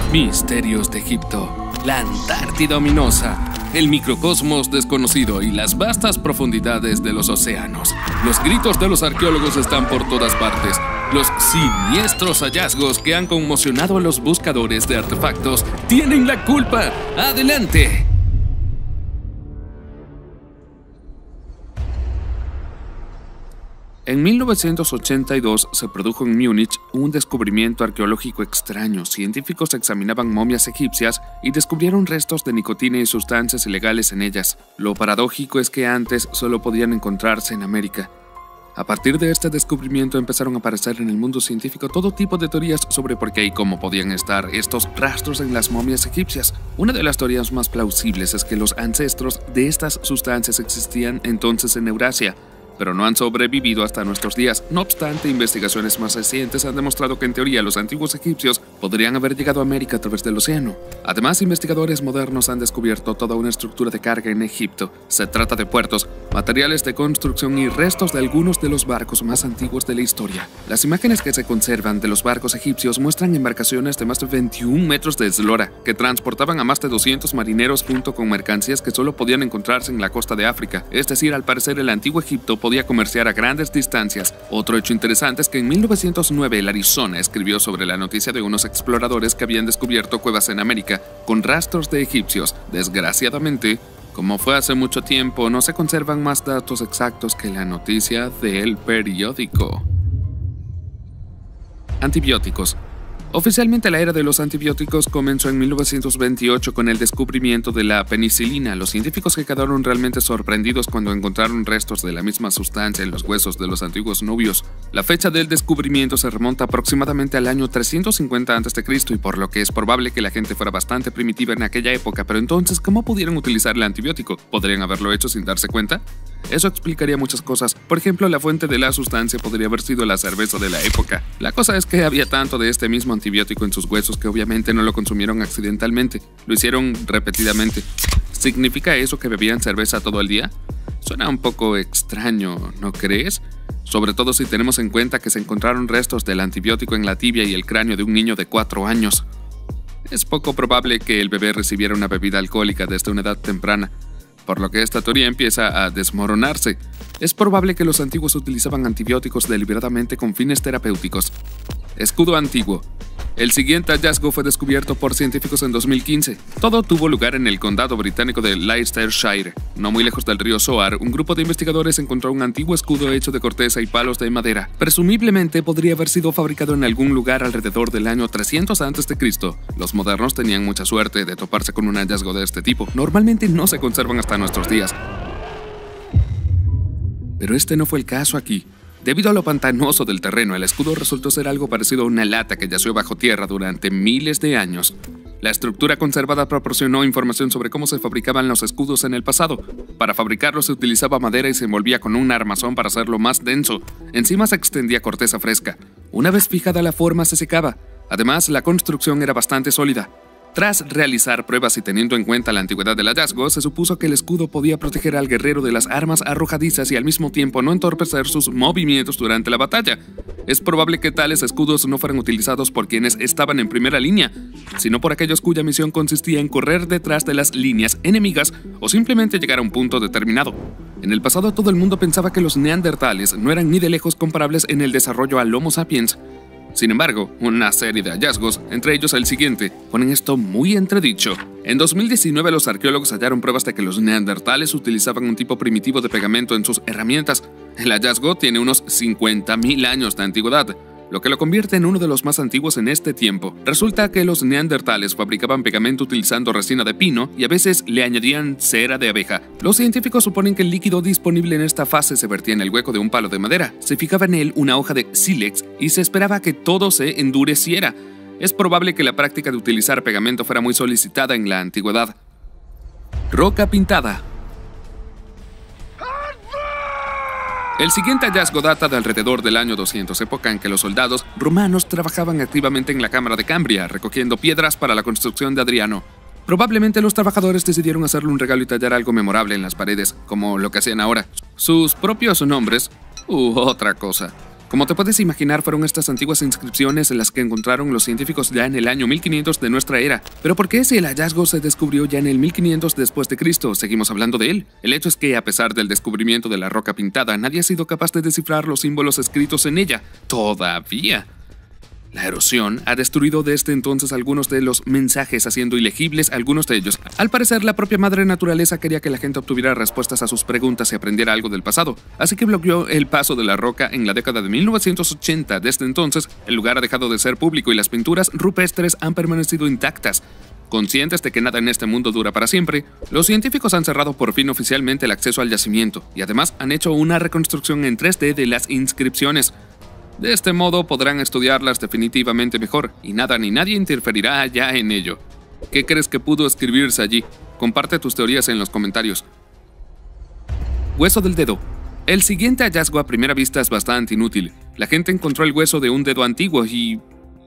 Misterios de Egipto, la Antártida ominosa, el microcosmos desconocido y las vastas profundidades de los océanos. Los gritos de los arqueólogos están por todas partes. Los siniestros hallazgos que han conmocionado a los buscadores de artefactos tienen la culpa. ¡Adelante! En 1982 se produjo en Múnich un descubrimiento arqueológico extraño. Científicos examinaban momias egipcias y descubrieron restos de nicotina y sustancias ilegales en ellas. Lo paradójico es que antes solo podían encontrarse en América. A partir de este descubrimiento empezaron a aparecer en el mundo científico todo tipo de teorías sobre por qué y cómo podían estar estos rastros en las momias egipcias. Una de las teorías más plausibles es que los ancestros de estas sustancias existían entonces en Eurasia, pero no han sobrevivido hasta nuestros días. No obstante, investigaciones más recientes han demostrado que en teoría los antiguos egipcios podrían haber llegado a América a través del océano. Además, investigadores modernos han descubierto toda una estructura de carga en Egipto. Se trata de puertos, materiales de construcción y restos de algunos de los barcos más antiguos de la historia. Las imágenes que se conservan de los barcos egipcios muestran embarcaciones de más de 21 metros de eslora que transportaban a más de 200 marineros junto con mercancías que solo podían encontrarse en la costa de África. Es decir, al parecer el antiguo Egipto podía comerciar a grandes distancias. Otro hecho interesante es que en 1909 el Arizona escribió sobre la noticia de unos exploradores que habían descubierto cuevas en América con rastros de egipcios. Desgraciadamente, como fue hace mucho tiempo, no se conservan más datos exactos que la noticia del periódico. Antibióticos. Oficialmente la era de los antibióticos comenzó en 1928 con el descubrimiento de la penicilina. Los científicos que quedaron realmente sorprendidos cuando encontraron restos de la misma sustancia en los huesos de los antiguos nubios. La fecha del descubrimiento se remonta aproximadamente al año 350 a.C. y por lo que es probable que la gente fuera bastante primitiva en aquella época. Pero entonces, ¿cómo pudieron utilizar el antibiótico? ¿Podrían haberlo hecho sin darse cuenta? Eso explicaría muchas cosas. Por ejemplo, la fuente de la sustancia podría haber sido la cerveza de la época. La cosa es que había tanto de este mismo antibiótico en sus huesos que obviamente no lo consumieron accidentalmente, lo hicieron repetidamente. ¿Significa eso que bebían cerveza todo el día? Suena un poco extraño, ¿no crees? Sobre todo si tenemos en cuenta que se encontraron restos del antibiótico en la tibia y el cráneo de un niño de 4 años. Es poco probable que el bebé recibiera una bebida alcohólica desde una edad temprana, por lo que esta teoría empieza a desmoronarse. Es probable que los antiguos utilizaban antibióticos deliberadamente con fines terapéuticos. Escudo antiguo. El siguiente hallazgo fue descubierto por científicos en 2015. Todo tuvo lugar en el condado británico de Leicestershire. No muy lejos del río Soar, un grupo de investigadores encontró un antiguo escudo hecho de corteza y palos de madera. Presumiblemente podría haber sido fabricado en algún lugar alrededor del año 300 a.C. Los modernos tenían mucha suerte de toparse con un hallazgo de este tipo. Normalmente no se conservan hasta nuestros días. Pero este no fue el caso aquí. Debido a lo pantanoso del terreno, el escudo resultó ser algo parecido a una lata que yació bajo tierra durante miles de años. La estructura conservada proporcionó información sobre cómo se fabricaban los escudos en el pasado. Para fabricarlos se utilizaba madera y se envolvía con un armazón para hacerlo más denso. Encima se extendía corteza fresca. Una vez fijada la forma se secaba. Además, la construcción era bastante sólida. Tras realizar pruebas y teniendo en cuenta la antigüedad del hallazgo, se supuso que el escudo podía proteger al guerrero de las armas arrojadizas y al mismo tiempo no entorpecer sus movimientos durante la batalla. Es probable que tales escudos no fueran utilizados por quienes estaban en primera línea, sino por aquellos cuya misión consistía en correr detrás de las líneas enemigas o simplemente llegar a un punto determinado. En el pasado todo el mundo pensaba que los neandertales no eran ni de lejos comparables en el desarrollo al Homo sapiens. Sin embargo, una serie de hallazgos, entre ellos el siguiente, ponen esto muy entredicho. En 2019 los arqueólogos hallaron pruebas de que los neandertales utilizaban un tipo primitivo de pegamento en sus herramientas. El hallazgo tiene unos 50.000 años de antigüedad, lo que lo convierte en uno de los más antiguos en este tiempo. Resulta que los neandertales fabricaban pegamento utilizando resina de pino y a veces le añadían cera de abeja. Los científicos suponen que el líquido disponible en esta fase se vertía en el hueco de un palo de madera. Se fijaba en él una hoja de sílex y se esperaba que todo se endureciera. Es probable que la práctica de utilizar pegamento fuera muy solicitada en la antigüedad. Roca pintada. El siguiente hallazgo data de alrededor del año 200, época en que los soldados romanos trabajaban activamente en la Cámara de Cambria, recogiendo piedras para la construcción de Adriano. Probablemente los trabajadores decidieron hacerle un regalo y tallar algo memorable en las paredes, como lo que hacían ahora. Sus propios nombres u otra cosa. Como te puedes imaginar, fueron estas antiguas inscripciones las que encontraron los científicos ya en el año 1500 de nuestra era. Pero ¿por qué si el hallazgo se descubrió ya en el 1500 después de Cristo, seguimos hablando de él? El hecho es que, a pesar del descubrimiento de la roca pintada, nadie ha sido capaz de descifrar los símbolos escritos en ella. ¡Todavía! La erosión ha destruido desde entonces algunos de los mensajes, haciendo ilegibles algunos de ellos. Al parecer, la propia madre naturaleza quería que la gente obtuviera respuestas a sus preguntas y aprendiera algo del pasado, así que bloqueó el paso de la roca en la década de 1980. Desde entonces, el lugar ha dejado de ser público y las pinturas rupestres han permanecido intactas. Conscientes de que nada en este mundo dura para siempre, los científicos han cerrado por fin oficialmente el acceso al yacimiento y además han hecho una reconstrucción en 3D de las inscripciones. De este modo podrán estudiarlas definitivamente mejor y nada ni nadie interferirá ya en ello. ¿Qué crees que pudo escribirse allí? Comparte tus teorías en los comentarios. Hueso del dedo. El siguiente hallazgo a primera vista es bastante inútil. La gente encontró el hueso de un dedo antiguo y...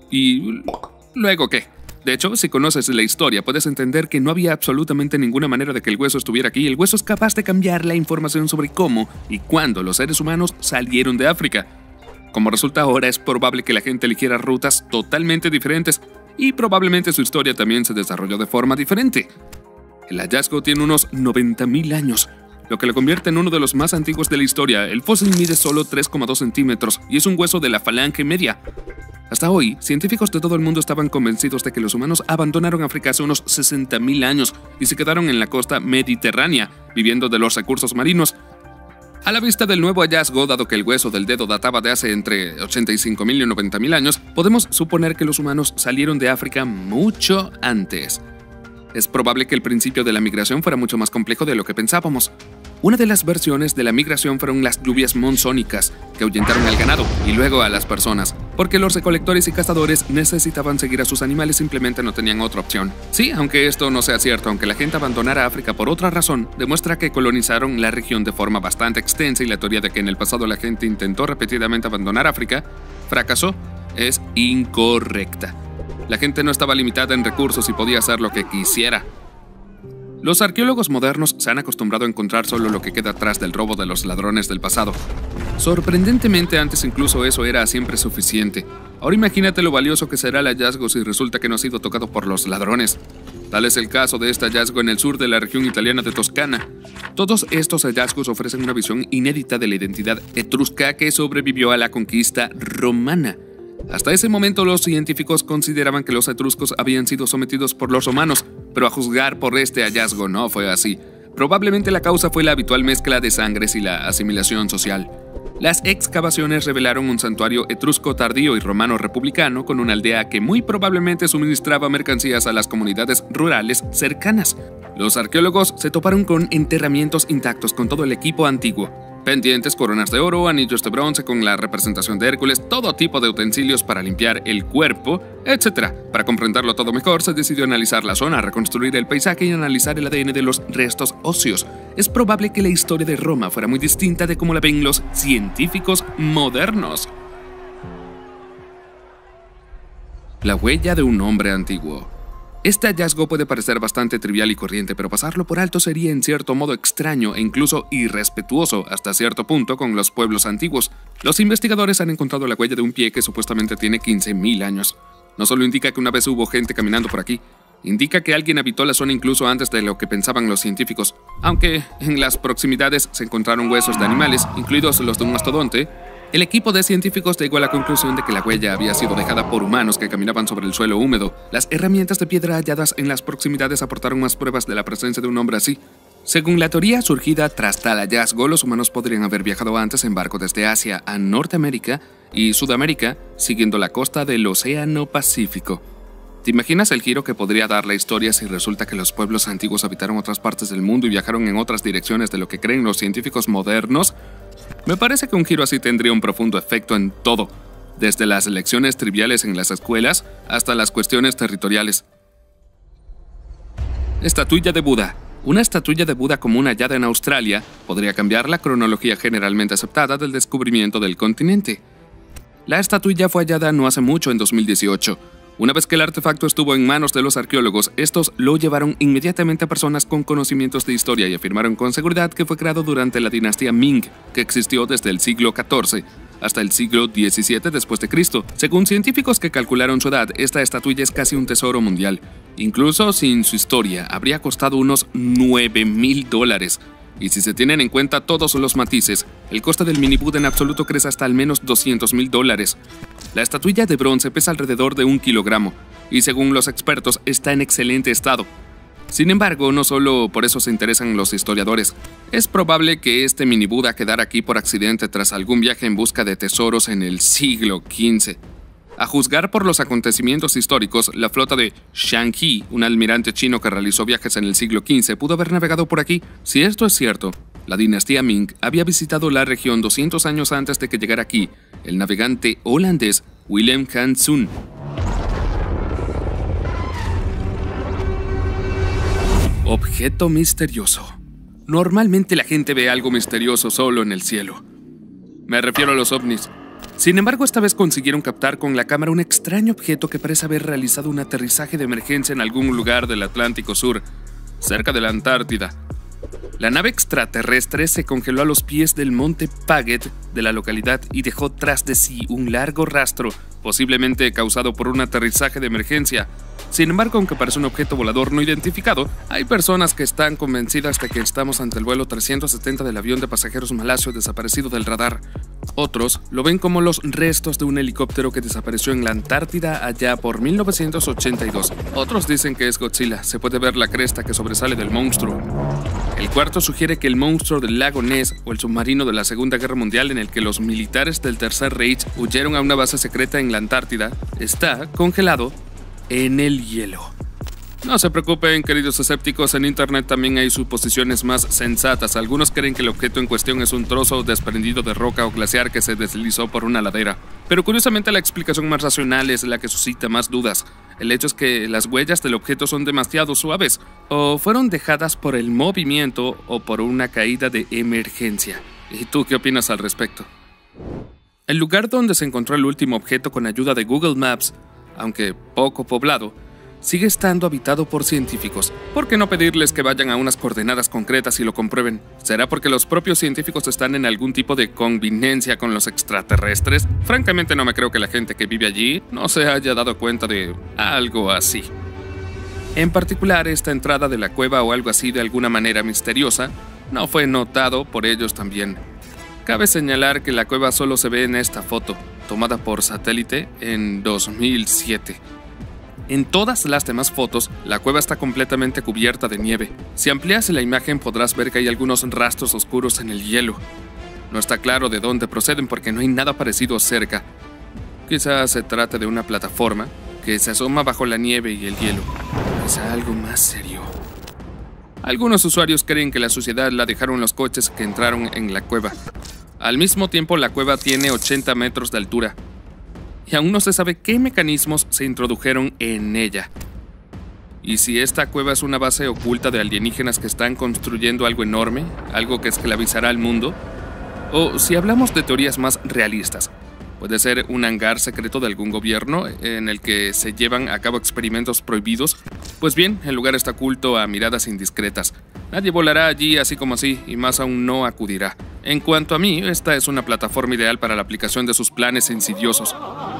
¿Luego qué? De hecho, si conoces la historia, puedes entender que no había absolutamente ninguna manera de que el hueso estuviera aquí. El hueso es capaz de cambiar la información sobre cómo y cuándo los seres humanos salieron de África. Como resulta ahora, es probable que la gente eligiera rutas totalmente diferentes y probablemente su historia también se desarrolló de forma diferente. El hallazgo tiene unos 90.000 años, lo que lo convierte en uno de los más antiguos de la historia. El fósil mide solo 3,2 centímetros y es un hueso de la falange media. Hasta hoy, científicos de todo el mundo estaban convencidos de que los humanos abandonaron África hace unos 60.000 años y se quedaron en la costa mediterránea, viviendo de los recursos marinos. A la vista del nuevo hallazgo, dado que el hueso del dedo databa de hace entre 85.000 y 90.000 años, podemos suponer que los humanos salieron de África mucho antes. Es probable que el principio de la migración fuera mucho más complejo de lo que pensábamos. Una de las versiones de la migración fueron las lluvias monzónicas, que ahuyentaron al ganado y luego a las personas, porque los recolectores y cazadores necesitaban seguir a sus animales, simplemente no tenían otra opción. Sí, aunque esto no sea cierto, aunque la gente abandonara África por otra razón, demuestra que colonizaron la región de forma bastante extensa y la teoría de que en el pasado la gente intentó repetidamente abandonar África, fracasó, es incorrecta. La gente no estaba limitada en recursos y podía hacer lo que quisiera. Los arqueólogos modernos se han acostumbrado a encontrar solo lo que queda atrás del robo de los ladrones del pasado. Sorprendentemente, antes incluso eso era siempre suficiente. Ahora imagínate lo valioso que será el hallazgo si resulta que no ha sido tocado por los ladrones. Tal es el caso de este hallazgo en el sur de la región italiana de Toscana. Todos estos hallazgos ofrecen una visión inédita de la identidad etrusca que sobrevivió a la conquista romana. Hasta ese momento los científicos consideraban que los etruscos habían sido sometidos por los romanos, pero a juzgar por este hallazgo no fue así. Probablemente la causa fue la habitual mezcla de sangres y la asimilación social. Las excavaciones revelaron un santuario etrusco tardío y romano republicano con una aldea que muy probablemente suministraba mercancías a las comunidades rurales cercanas. Los arqueólogos se toparon con enterramientos intactos con todo el equipo antiguo. Pendientes, coronas de oro, anillos de bronce con la representación de Hércules, todo tipo de utensilios para limpiar el cuerpo, etc. Para comprenderlo todo mejor, se decidió analizar la zona, reconstruir el paisaje y analizar el ADN de los restos óseos. Es probable que la historia de Roma fuera muy distinta de cómo la ven los científicos modernos. La huella de un hombre antiguo. Este hallazgo puede parecer bastante trivial y corriente, pero pasarlo por alto sería en cierto modo extraño e incluso irrespetuoso hasta cierto punto con los pueblos antiguos. Los investigadores han encontrado la huella de un pie que supuestamente tiene 15.000 años. No solo indica que una vez hubo gente caminando por aquí, indica que alguien habitó la zona incluso antes de lo que pensaban los científicos. Aunque en las proximidades se encontraron huesos de animales, incluidos los de un mastodonte, el equipo de científicos llegó a la conclusión de que la huella había sido dejada por humanos que caminaban sobre el suelo húmedo. Las herramientas de piedra halladas en las proximidades aportaron más pruebas de la presencia de un hombre así. Según la teoría surgida tras tal hallazgo, los humanos podrían haber viajado antes en barco desde Asia a Norteamérica y Sudamérica, siguiendo la costa del Océano Pacífico. ¿Te imaginas el giro que podría dar la historia si resulta que los pueblos antiguos habitaron otras partes del mundo y viajaron en otras direcciones de lo que creen los científicos modernos? Me parece que un giro así tendría un profundo efecto en todo, desde las lecciones triviales en las escuelas hasta las cuestiones territoriales. Estatuilla de Buda. Una estatuilla de Buda común hallada en Australia podría cambiar la cronología generalmente aceptada del descubrimiento del continente. La estatuilla fue hallada no hace mucho, en 2018. Una vez que el artefacto estuvo en manos de los arqueólogos, estos lo llevaron inmediatamente a personas con conocimientos de historia y afirmaron con seguridad que fue creado durante la dinastía Ming, que existió desde el siglo XIV. hasta el siglo XVII después de Cristo. Según científicos que calcularon su edad, esta estatuilla es casi un tesoro mundial. Incluso sin su historia, habría costado unos $9,000. Y si se tienen en cuenta todos los matices, el coste del mini Buda en absoluto crece hasta al menos $200,000. La estatuilla de bronce pesa alrededor de 1 kilogramo, y según los expertos, está en excelente estado. Sin embargo, no solo por eso se interesan los historiadores. Es probable que este mini Buda quedara aquí por accidente tras algún viaje en busca de tesoros en el siglo XV. A juzgar por los acontecimientos históricos, la flota de Shang He, un almirante chino que realizó viajes en el siglo XV, pudo haber navegado por aquí. Si esto es cierto, la dinastía Ming había visitado la región 200 años antes de que llegara aquí el navegante holandés Willem Hanszoon. Objeto misterioso. Normalmente la gente ve algo misterioso solo en el cielo. Me refiero a los ovnis. Sin embargo, esta vez consiguieron captar con la cámara un extraño objeto que parece haber realizado un aterrizaje de emergencia en algún lugar del Atlántico Sur, cerca de la Antártida. La nave extraterrestre se congeló a los pies del monte Paget de la localidad y dejó tras de sí un largo rastro, posiblemente causado por un aterrizaje de emergencia. Sin embargo, aunque parece un objeto volador no identificado, hay personas que están convencidas de que estamos ante el vuelo 370 del avión de pasajeros malasio desaparecido del radar. Otros lo ven como los restos de un helicóptero que desapareció en la Antártida allá por 1982. Otros dicen que es Godzilla, se puede ver la cresta que sobresale del monstruo. El cuarto sugiere que el monstruo del lago Ness o el submarino de la Segunda Guerra Mundial en el que los militares del Tercer Reich huyeron a una base secreta en la Antártida está congelado en el hielo. No se preocupen, queridos escépticos, en internet también hay suposiciones más sensatas. Algunos creen que el objeto en cuestión es un trozo desprendido de roca o glaciar que se deslizó por una ladera. Pero curiosamente la explicación más racional es la que suscita más dudas. El hecho es que las huellas del objeto son demasiado suaves, o fueron dejadas por el movimiento o por una caída de emergencia. ¿Y tú qué opinas al respecto? El lugar donde se encontró el último objeto con ayuda de Google Maps, aunque poco poblado, sigue estando habitado por científicos. ¿Por qué no pedirles que vayan a unas coordenadas concretas y lo comprueben? ¿Será porque los propios científicos están en algún tipo de convivencia con los extraterrestres? Francamente no me creo que la gente que vive allí no se haya dado cuenta de algo así. En particular, esta entrada de la cueva o algo así de alguna manera misteriosa no fue notado por ellos también. Cabe señalar que la cueva solo se ve en esta foto, tomada por satélite en 2007. En todas las demás fotos, la cueva está completamente cubierta de nieve. Si amplías la imagen podrás ver que hay algunos rastros oscuros en el hielo. No está claro de dónde proceden porque no hay nada parecido cerca. Quizás se trate de una plataforma que se asoma bajo la nieve y el hielo. Quizá algo más serio. Algunos usuarios creen que la suciedad la dejaron los coches que entraron en la cueva. Al mismo tiempo, la cueva tiene 80 metros de altura. Y aún no se sabe qué mecanismos se introdujeron en ella. Y si esta cueva es una base oculta de alienígenas que están construyendo algo enorme, algo que esclavizará al mundo, o si hablamos de teorías más realistas, puede ser un hangar secreto de algún gobierno en el que se llevan a cabo experimentos prohibidos. Pues bien, el lugar está oculto a miradas indiscretas. Nadie volará allí así como así, y más aún no acudirá. En cuanto a mí, esta es una plataforma ideal para la aplicación de sus planes insidiosos.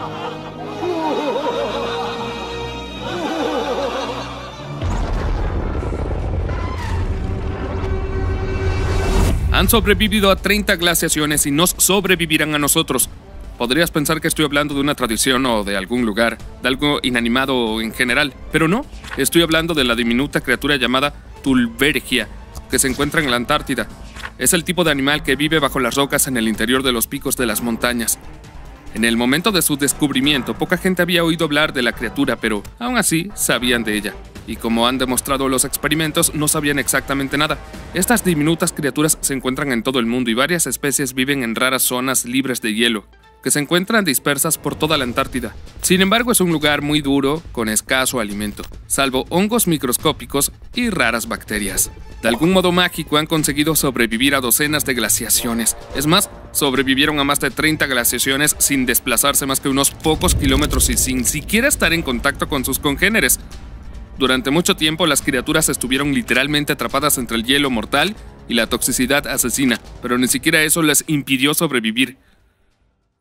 Han sobrevivido a 30 glaciaciones y nos sobrevivirán a nosotros. Podrías pensar que estoy hablando de una tradición o de algún lugar, de algo inanimado en general, pero no. Estoy hablando de la diminuta criatura llamada Tulbergia, que se encuentra en la Antártida. Es el tipo de animal que vive bajo las rocas en el interior de los picos de las montañas. En el momento de su descubrimiento, poca gente había oído hablar de la criatura, pero aún así sabían de ella. Y como han demostrado los experimentos, no sabían exactamente nada. Estas diminutas criaturas se encuentran en todo el mundo y varias especies viven en raras zonas libres de hielo, que se encuentran dispersas por toda la Antártida. Sin embargo, es un lugar muy duro, con escaso alimento, salvo hongos microscópicos y raras bacterias. De algún modo mágico han conseguido sobrevivir a docenas de glaciaciones. Es más, sobrevivieron a más de 30 glaciaciones sin desplazarse más que unos pocos kilómetros y sin siquiera estar en contacto con sus congéneres. Durante mucho tiempo, las criaturas estuvieron literalmente atrapadas entre el hielo mortal y la toxicidad asesina, pero ni siquiera eso les impidió sobrevivir.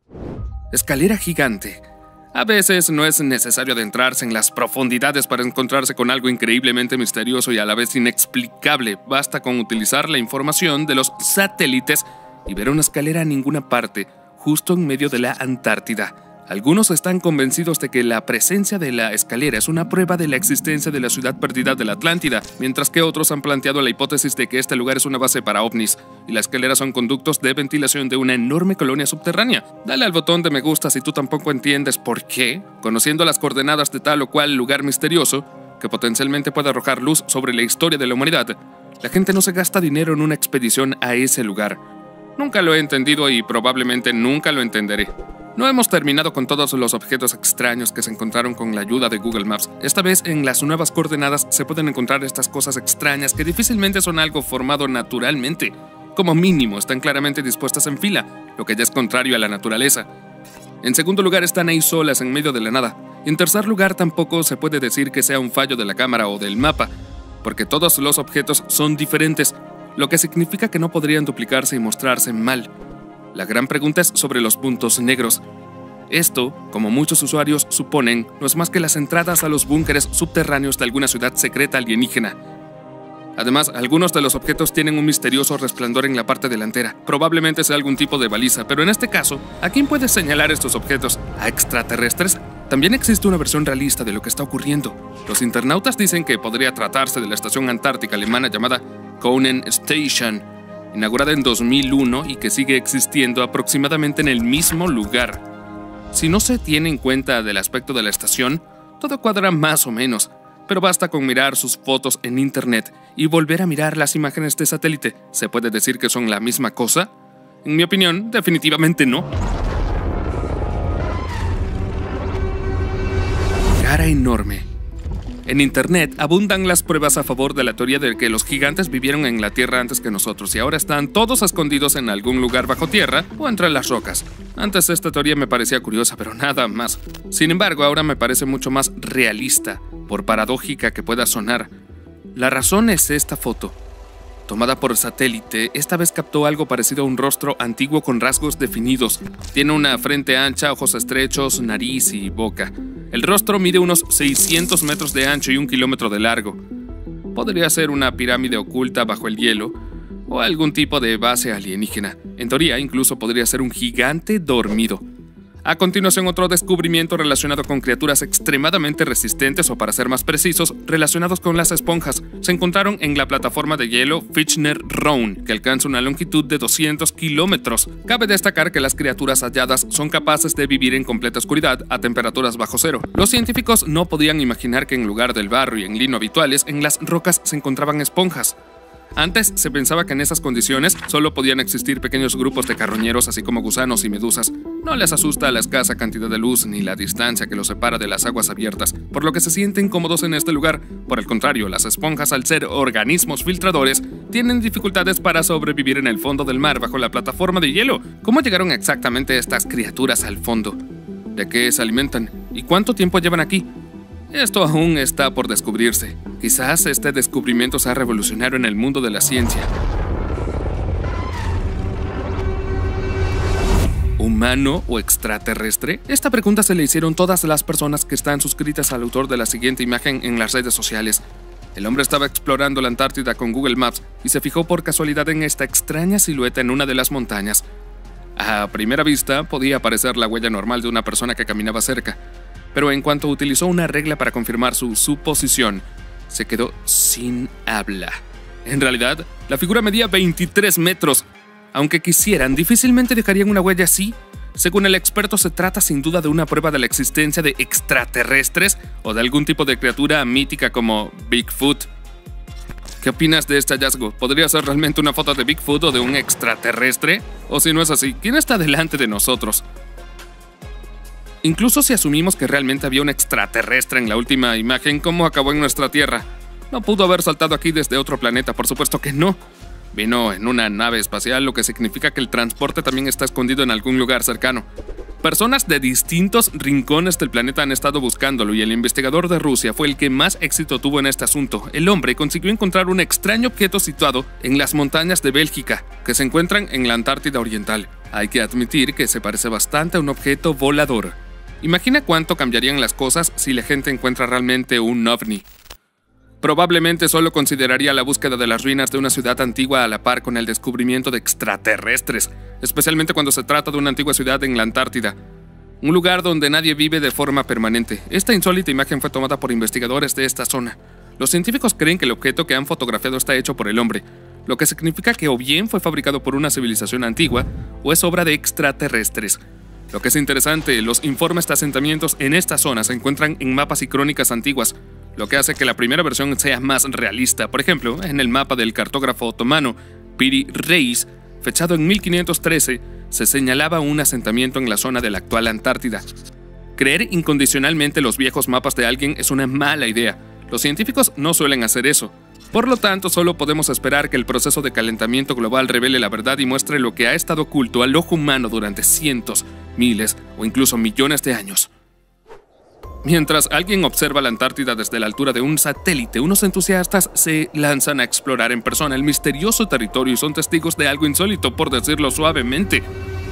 Escalera gigante. A veces no es necesario adentrarse en las profundidades para encontrarse con algo increíblemente misterioso y a la vez inexplicable. Basta con utilizar la información de los satélites y ver una escalera a ninguna parte, justo en medio de la Antártida. Algunos están convencidos de que la presencia de la escalera es una prueba de la existencia de la ciudad perdida de la Atlántida, mientras que otros han planteado la hipótesis de que este lugar es una base para ovnis y la escalera son conductos de ventilación de una enorme colonia subterránea. Dale al botón de me gusta si tú tampoco entiendes por qué, conociendo las coordenadas de tal o cual lugar misterioso, que potencialmente puede arrojar luz sobre la historia de la humanidad, la gente no se gasta dinero en una expedición a ese lugar. Nunca lo he entendido y probablemente nunca lo entenderé. No hemos terminado con todos los objetos extraños que se encontraron con la ayuda de Google Maps. Esta vez, en las nuevas coordenadas, se pueden encontrar estas cosas extrañas que difícilmente son algo formado naturalmente. Como mínimo, están claramente dispuestas en fila, lo que ya es contrario a la naturaleza. En segundo lugar, están ahí solas en medio de la nada. En tercer lugar, tampoco se puede decir que sea un fallo de la cámara o del mapa, porque todos los objetos son diferentes, lo que significa que no podrían duplicarse y mostrarse mal. La gran pregunta es sobre los puntos negros. Esto, como muchos usuarios suponen, no es más que las entradas a los búnkeres subterráneos de alguna ciudad secreta alienígena. Además, algunos de los objetos tienen un misterioso resplandor en la parte delantera. Probablemente sea algún tipo de baliza, pero en este caso, ¿a quién puedes señalar estos objetos? ¿A extraterrestres? También existe una versión realista de lo que está ocurriendo. Los internautas dicen que podría tratarse de la estación antártica alemana llamada Konen Station, inaugurada en 2001 y que sigue existiendo aproximadamente en el mismo lugar. Si no se tiene en cuenta el aspecto de la estación, todo cuadra más o menos, pero basta con mirar sus fotos en internet y volver a mirar las imágenes de satélite. ¿Se puede decir que son la misma cosa? En mi opinión, definitivamente no. Cara enorme. En internet abundan las pruebas a favor de la teoría de que los gigantes vivieron en la Tierra antes que nosotros y ahora están todos escondidos en algún lugar bajo tierra o entre las rocas. Antes esta teoría me parecía curiosa, pero nada más. Sin embargo, ahora me parece mucho más realista, por paradójica que pueda sonar. La razón es esta foto. Tomada por satélite, esta vez captó algo parecido a un rostro antiguo con rasgos definidos. Tiene una frente ancha, ojos estrechos, nariz y boca. El rostro mide unos 600 metros de ancho y 1 kilómetro de largo. Podría ser una pirámide oculta bajo el hielo o algún tipo de base alienígena. En teoría, incluso podría ser un gigante dormido. A continuación, otro descubrimiento relacionado con criaturas extremadamente resistentes o, para ser más precisos, relacionados con las esponjas. Se encontraron en la plataforma de hielo Fichtner Round, que alcanza una longitud de 200 kilómetros. Cabe destacar que las criaturas halladas son capaces de vivir en completa oscuridad a temperaturas bajo cero. Los científicos no podían imaginar que en lugar del barro y en lino habituales, en las rocas se encontraban esponjas. Antes se pensaba que en esas condiciones solo podían existir pequeños grupos de carroñeros, así como gusanos y medusas. No les asusta la escasa cantidad de luz ni la distancia que los separa de las aguas abiertas, por lo que se sienten cómodos en este lugar. Por el contrario, las esponjas, al ser organismos filtradores, tienen dificultades para sobrevivir en el fondo del mar bajo la plataforma de hielo. ¿Cómo llegaron exactamente estas criaturas al fondo? ¿De qué se alimentan? ¿Y cuánto tiempo llevan aquí? Esto aún está por descubrirse. Quizás este descubrimiento sea revolucionario en el mundo de la ciencia. ¿Humano o extraterrestre? Esta pregunta se le hicieron todas las personas que están suscritas al autor de la siguiente imagen en las redes sociales. El hombre estaba explorando la Antártida con Google Maps y se fijó por casualidad en esta extraña silueta en una de las montañas. A primera vista podía parecer la huella normal de una persona que caminaba cerca, pero en cuanto utilizó una regla para confirmar su suposición, se quedó sin habla. En realidad, la figura medía 23 metros. Aunque quisieran, difícilmente dejarían una huella así. Según el experto, se trata sin duda de una prueba de la existencia de extraterrestres o de algún tipo de criatura mítica como Bigfoot. ¿Qué opinas de este hallazgo? ¿Podría ser realmente una foto de Bigfoot o de un extraterrestre? O si no es así, ¿quién está delante de nosotros? Incluso si asumimos que realmente había un extraterrestre en la última imagen, ¿cómo acabó en nuestra Tierra? No pudo haber saltado aquí desde otro planeta, por supuesto que no. Vino en una nave espacial, lo que significa que el transporte también está escondido en algún lugar cercano. Personas de distintos rincones del planeta han estado buscándolo y el investigador de Rusia fue el que más éxito tuvo en este asunto. El hombre consiguió encontrar un extraño objeto situado en las montañas de Bélgica, que se encuentran en la Antártida Oriental. Hay que admitir que se parece bastante a un objeto volador. Imagina cuánto cambiarían las cosas si la gente encuentra realmente un ovni. Probablemente solo consideraría la búsqueda de las ruinas de una ciudad antigua a la par con el descubrimiento de extraterrestres, especialmente cuando se trata de una antigua ciudad en la Antártida, un lugar donde nadie vive de forma permanente. Esta insólita imagen fue tomada por investigadores de esta zona. Los científicos creen que el objeto que han fotografiado está hecho por el hombre, lo que significa que o bien fue fabricado por una civilización antigua o es obra de extraterrestres. Lo que es interesante, los informes de asentamientos en esta zona se encuentran en mapas y crónicas antiguas, lo que hace que la primera versión sea más realista. Por ejemplo, en el mapa del cartógrafo otomano Piri Reis, fechado en 1513, se señalaba un asentamiento en la zona de la actual Antártida. Creer incondicionalmente los viejos mapas de alguien es una mala idea. Los científicos no suelen hacer eso. Por lo tanto, solo podemos esperar que el proceso de calentamiento global revele la verdad y muestre lo que ha estado oculto al ojo humano durante cientos, miles o incluso millones de años. Mientras alguien observa la Antártida desde la altura de un satélite, unos entusiastas se lanzan a explorar en persona el misterioso territorio y son testigos de algo insólito, por decirlo suavemente.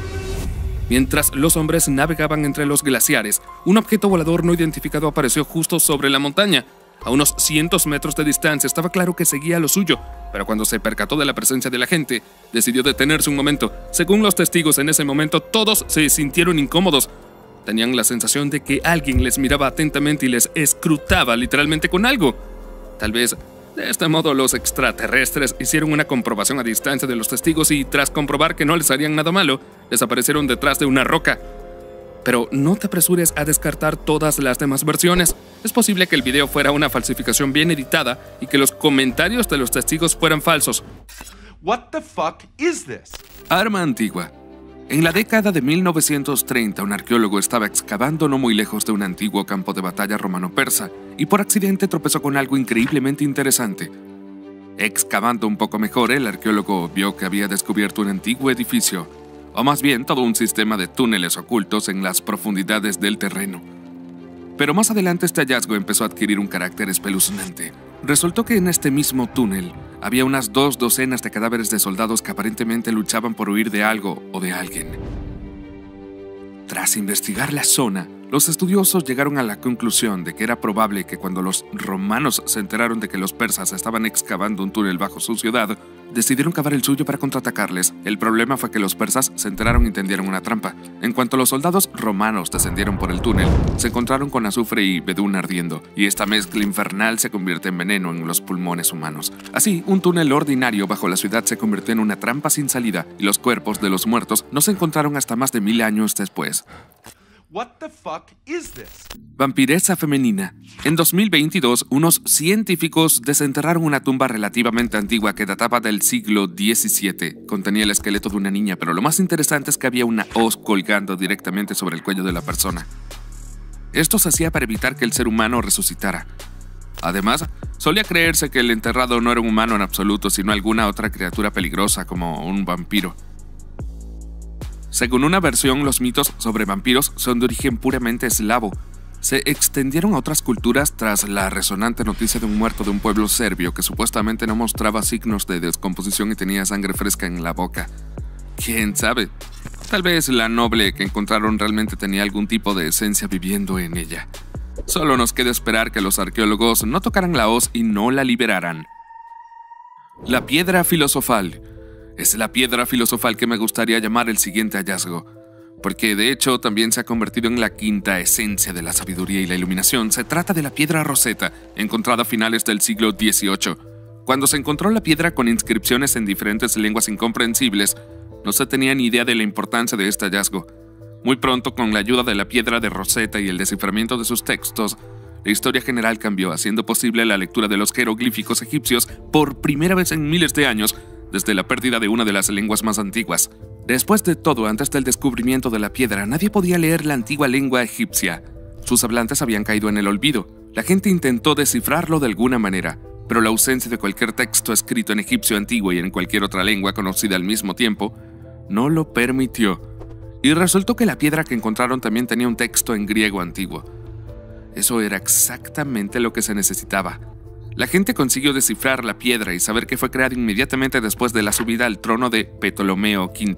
Mientras los hombres navegaban entre los glaciares, un objeto volador no identificado apareció justo sobre la montaña. A unos cientos metros de distancia estaba claro que seguía lo suyo, pero cuando se percató de la presencia de la gente, decidió detenerse un momento. Según los testigos, en ese momento todos se sintieron incómodos. Tenían la sensación de que alguien les miraba atentamente y les escrutaba literalmente con algo. Tal vez, de este modo, los extraterrestres hicieron una comprobación a distancia de los testigos y, tras comprobar que no les harían nada malo, desaparecieron detrás de una roca. Pero no te apresures a descartar todas las demás versiones. Es posible que el video fuera una falsificación bien editada y que los comentarios de los testigos fueran falsos. What the fuck is this? Arma antigua. En la década de 1930, un arqueólogo estaba excavando no muy lejos de un antiguo campo de batalla romano-persa y por accidente tropezó con algo increíblemente interesante. Excavando un poco mejor, el arqueólogo vio que había descubierto un antiguo edificio, o más bien todo un sistema de túneles ocultos en las profundidades del terreno. Pero más adelante este hallazgo empezó a adquirir un carácter espeluznante. Resultó que en este mismo túnel había unas 2 docenas de cadáveres de soldados que aparentemente luchaban por huir de algo o de alguien. Tras investigar la zona, los estudiosos llegaron a la conclusión de que era probable que cuando los romanos se enteraron de que los persas estaban excavando un túnel bajo su ciudad, decidieron cavar el suyo para contraatacarles. El problema fue que los persas se enteraron y tendieron una trampa. En cuanto los soldados romanos descendieron por el túnel, se encontraron con azufre y bedún ardiendo, y esta mezcla infernal se convierte en veneno en los pulmones humanos. Así, un túnel ordinario bajo la ciudad se convirtió en una trampa sin salida, y los cuerpos de los muertos no se encontraron hasta más de 1000 años después. What the fuck is this? Vampiresa femenina. En 2022, unos científicos desenterraron una tumba relativamente antigua que databa del siglo XVII. Contenía el esqueleto de una niña, pero lo más interesante es que había una hoz colgando directamente sobre el cuello de la persona. Esto se hacía para evitar que el ser humano resucitara. Además, solía creerse que el enterrado no era un humano en absoluto, sino alguna otra criatura peligrosa como un vampiro. Según una versión, los mitos sobre vampiros son de origen puramente eslavo. Se extendieron a otras culturas tras la resonante noticia de un muerto de un pueblo serbio que supuestamente no mostraba signos de descomposición y tenía sangre fresca en la boca. ¿Quién sabe? Tal vez la noble que encontraron realmente tenía algún tipo de esencia viviendo en ella. Solo nos queda esperar que los arqueólogos no tocaran la hoz y no la liberaran. La piedra filosofal. Es la piedra filosofal que me gustaría llamar el siguiente hallazgo, porque de hecho también se ha convertido en la quinta esencia de la sabiduría y la iluminación. Se trata de la piedra Rosetta, encontrada a finales del siglo XVIII. Cuando se encontró la piedra con inscripciones en diferentes lenguas incomprensibles, no se tenía ni idea de la importancia de este hallazgo. Muy pronto, con la ayuda de la piedra de Rosetta y el desciframiento de sus textos, la historia general cambió, haciendo posible la lectura de los jeroglíficos egipcios por primera vez en miles de años, desde la pérdida de una de las lenguas más antiguas. Después de todo, antes del descubrimiento de la piedra, nadie podía leer la antigua lengua egipcia. Sus hablantes habían caído en el olvido. La gente intentó descifrarlo de alguna manera, pero la ausencia de cualquier texto escrito en egipcio antiguo y en cualquier otra lengua conocida al mismo tiempo no lo permitió. Y resultó que la piedra que encontraron también tenía un texto en griego antiguo. Eso era exactamente lo que se necesitaba. La gente consiguió descifrar la piedra y saber que fue creada inmediatamente después de la subida al trono de Ptolomeo V,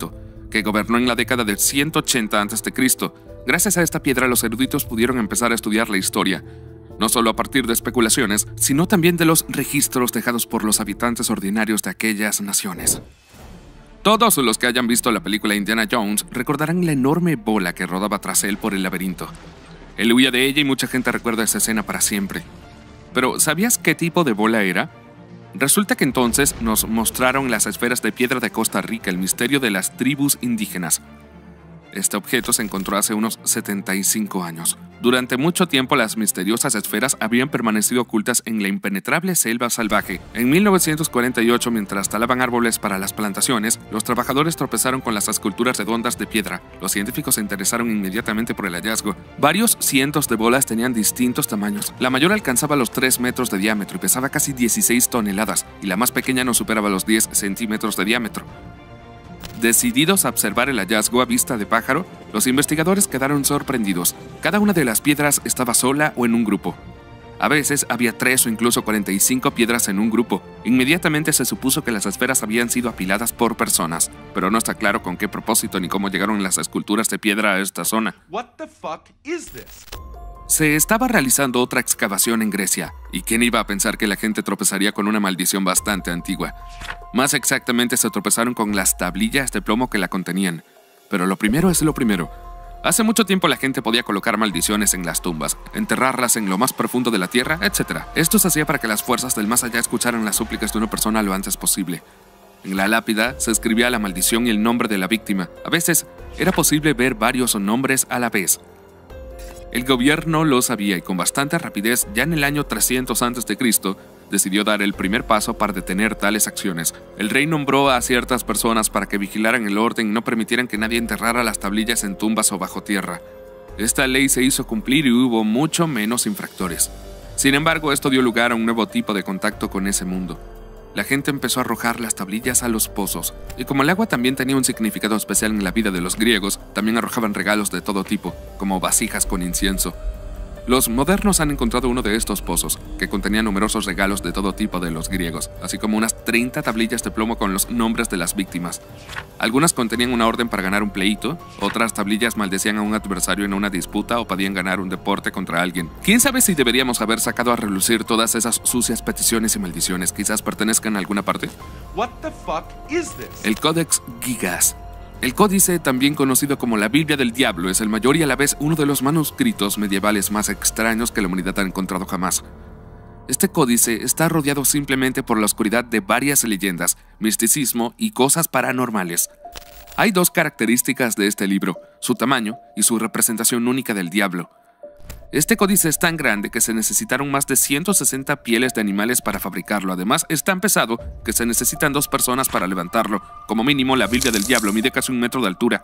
que gobernó en la década de 180 a.C. Gracias a esta piedra, los eruditos pudieron empezar a estudiar la historia, no solo a partir de especulaciones, sino también de los registros dejados por los habitantes ordinarios de aquellas naciones. Todos los que hayan visto la película Indiana Jones recordarán la enorme bola que rodaba tras él por el laberinto. Él huía de ella y mucha gente recuerda esa escena para siempre. Pero, ¿sabías qué tipo de bola era? Resulta que entonces nos mostraron las esferas de piedra de Costa Rica, el misterio de las tribus indígenas. Este objeto se encontró hace unos 75 años. Durante mucho tiempo las misteriosas esferas habían permanecido ocultas en la impenetrable selva salvaje. En 1948, mientras talaban árboles para las plantaciones, los trabajadores tropezaron con las esculturas redondas de piedra. Los científicos se interesaron inmediatamente por el hallazgo. Varios cientos de bolas tenían distintos tamaños. La mayor alcanzaba los 3 metros de diámetro y pesaba casi 16 toneladas, y la más pequeña no superaba los 10 centímetros de diámetro. Decididos a observar el hallazgo a vista de pájaro, los investigadores quedaron sorprendidos. Cada una de las piedras estaba sola o en un grupo. A veces había 3 o incluso 45 piedras en un grupo. Inmediatamente se supuso que las esferas habían sido apiladas por personas, pero no está claro con qué propósito ni cómo llegaron las esculturas de piedra a esta zona. What the fuck is this? Se estaba realizando otra excavación en Grecia, y quién iba a pensar que la gente tropezaría con una maldición bastante antigua. Más exactamente se tropezaron con las tablillas de plomo que la contenían. Pero lo primero es lo primero. Hace mucho tiempo la gente podía colocar maldiciones en las tumbas, enterrarlas en lo más profundo de la tierra, etc. Esto se hacía para que las fuerzas del más allá escucharan las súplicas de una persona lo antes posible. En la lápida se escribía la maldición y el nombre de la víctima. A veces era posible ver varios nombres a la vez. El gobierno lo sabía y con bastante rapidez, ya en el año 300 a.C., decidió dar el primer paso para detener tales acciones. El rey nombró a ciertas personas para que vigilaran el orden y no permitieran que nadie enterrara las tablillas en tumbas o bajo tierra. Esta ley se hizo cumplir y hubo mucho menos infractores. Sin embargo, esto dio lugar a un nuevo tipo de contacto con ese mundo. La gente empezó a arrojar las tablillas a los pozos, y como el agua también tenía un significado especial en la vida de los griegos, también arrojaban regalos de todo tipo, como vasijas con incienso. Los modernos han encontrado uno de estos pozos, que contenía numerosos regalos de todo tipo de los griegos, así como unas 30 tablillas de plomo con los nombres de las víctimas. Algunas contenían una orden para ganar un pleito, otras tablillas maldecían a un adversario en una disputa o pedían ganar un deporte contra alguien. ¿Quién sabe si deberíamos haber sacado a relucir todas esas sucias peticiones y maldiciones? Quizás pertenezcan a alguna parte. What the fuck is this? El Codex Gigas. El códice, también conocido como la Biblia del Diablo, es el mayor y a la vez uno de los manuscritos medievales más extraños que la humanidad ha encontrado jamás. Este códice está rodeado simplemente por la oscuridad de varias leyendas, misticismo y cosas paranormales. Hay 2 características de este libro, su tamaño y su representación única del diablo. Este códice es tan grande que se necesitaron más de 160 pieles de animales para fabricarlo. Además, es tan pesado que se necesitan 2 personas para levantarlo. Como mínimo, la Biblia del Diablo mide casi 1 metro de altura.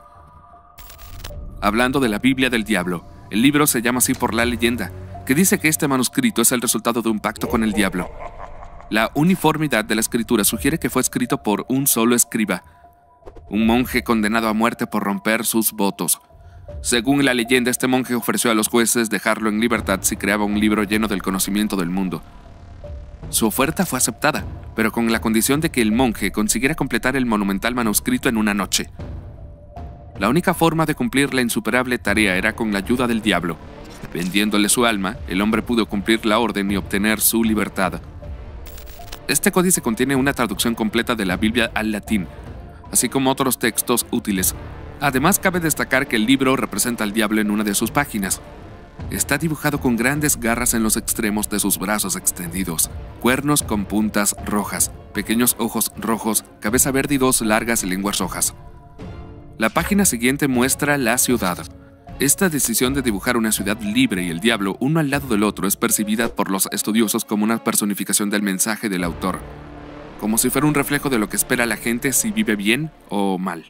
Hablando de la Biblia del Diablo, el libro se llama así por la leyenda, que dice que este manuscrito es el resultado de un pacto con el diablo. La uniformidad de la escritura sugiere que fue escrito por un solo escriba, un monje condenado a muerte por romper sus votos. Según la leyenda, este monje ofreció a los jueces dejarlo en libertad si creaba un libro lleno del conocimiento del mundo. Su oferta fue aceptada, pero con la condición de que el monje consiguiera completar el monumental manuscrito en una noche. La única forma de cumplir la insuperable tarea era con la ayuda del diablo. Vendiéndole su alma, el hombre pudo cumplir la orden y obtener su libertad. Este códice contiene una traducción completa de la Biblia al latín, así como otros textos útiles. Además, cabe destacar que el libro representa al diablo en una de sus páginas. Está dibujado con grandes garras en los extremos de sus brazos extendidos, cuernos con puntas rojas, pequeños ojos rojos, cabeza verde y 2 largas lenguas rojas. La página siguiente muestra la ciudad. Esta decisión de dibujar una ciudad libre y el diablo uno al lado del otro es percibida por los estudiosos como una personificación del mensaje del autor, como si fuera un reflejo de lo que espera la gente si vive bien o mal.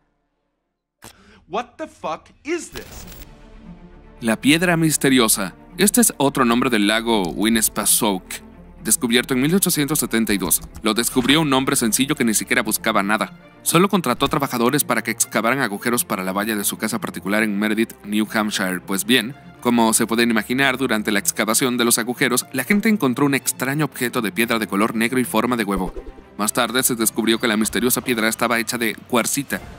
What the fuck is this? La piedra misteriosa. Este es otro nombre del lago Winnipesaukee, descubierto en 1872. Lo descubrió un hombre sencillo que ni siquiera buscaba nada. Solo contrató trabajadores para que excavaran agujeros para la valla de su casa particular en Meredith, New Hampshire. Pues bien, como se pueden imaginar, durante la excavación de los agujeros, la gente encontró un extraño objeto de piedra de color negro y forma de huevo. Más tarde se descubrió que la misteriosa piedra estaba hecha de cuarcita,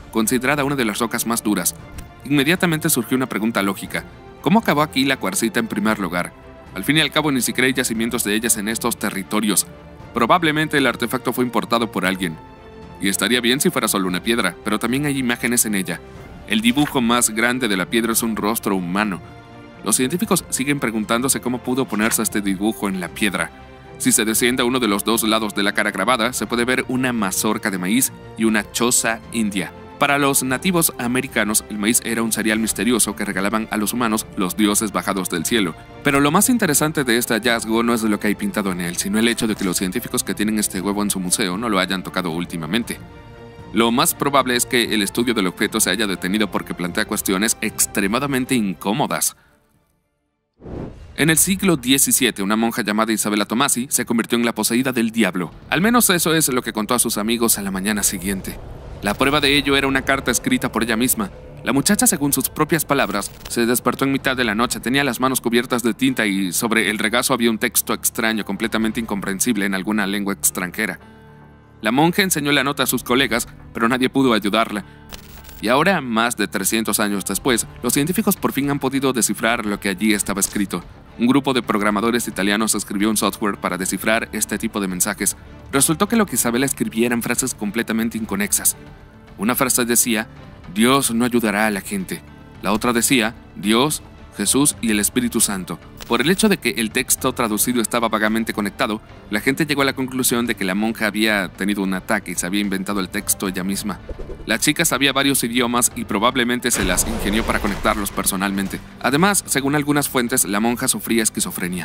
considerada una de las rocas más duras. Inmediatamente surgió una pregunta lógica. ¿Cómo acabó aquí la cuarcita en primer lugar? Al fin y al cabo ni siquiera hay yacimientos de ellas en estos territorios. Probablemente el artefacto fue importado por alguien. Y estaría bien si fuera solo una piedra, pero también hay imágenes en ella. El dibujo más grande de la piedra es un rostro humano. Los científicos siguen preguntándose cómo pudo ponerse este dibujo en la piedra. Si se desciende a uno de los dos lados de la cara grabada, se puede ver una mazorca de maíz y una choza india. Para los nativos americanos, el maíz era un cereal misterioso que regalaban a los humanos los dioses bajados del cielo. Pero lo más interesante de este hallazgo no es lo que hay pintado en él, sino el hecho de que los científicos que tienen este huevo en su museo no lo hayan tocado últimamente. Lo más probable es que el estudio del objeto se haya detenido porque plantea cuestiones extremadamente incómodas. En el siglo XVII, una monja llamada Isabella Tomasi se convirtió en la poseída del diablo. Al menos eso es lo que contó a sus amigos a la mañana siguiente. La prueba de ello era una carta escrita por ella misma. La muchacha, según sus propias palabras, se despertó en mitad de la noche, tenía las manos cubiertas de tinta y sobre el regazo había un texto extraño, completamente incomprensible en alguna lengua extranjera. La monja enseñó la nota a sus colegas, pero nadie pudo ayudarla. Y ahora, más de 300 años después, los científicos por fin han podido descifrar lo que allí estaba escrito. Un grupo de programadores italianos escribió un software para descifrar este tipo de mensajes. Resultó que lo que Isabella escribía eran frases completamente inconexas. Una frase decía, Dios no ayudará a la gente. La otra decía, Dios, Jesús y el Espíritu Santo. Por el hecho de que el texto traducido estaba vagamente conectado, la gente llegó a la conclusión de que la monja había tenido un ataque y se había inventado el texto ella misma. La chica sabía varios idiomas y probablemente se las ingenió para conectarlos personalmente. Además, según algunas fuentes, la monja sufría esquizofrenia.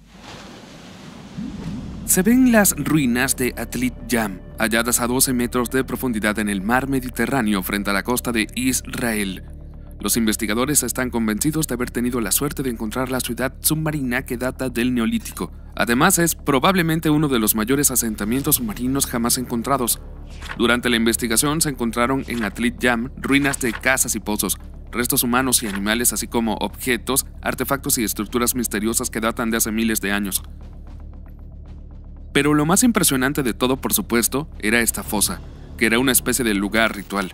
Se ven las ruinas de Atlit Yam, halladas a 12 metros de profundidad en el mar Mediterráneo frente a la costa de Israel. Los investigadores están convencidos de haber tenido la suerte de encontrar la ciudad submarina que data del Neolítico. Además, es probablemente uno de los mayores asentamientos submarinos jamás encontrados. Durante la investigación se encontraron en Atlit Yam ruinas de casas y pozos, restos humanos y animales, así como objetos, artefactos y estructuras misteriosas que datan de hace miles de años. Pero lo más impresionante de todo, por supuesto, era esta fosa, que era una especie de lugar ritual.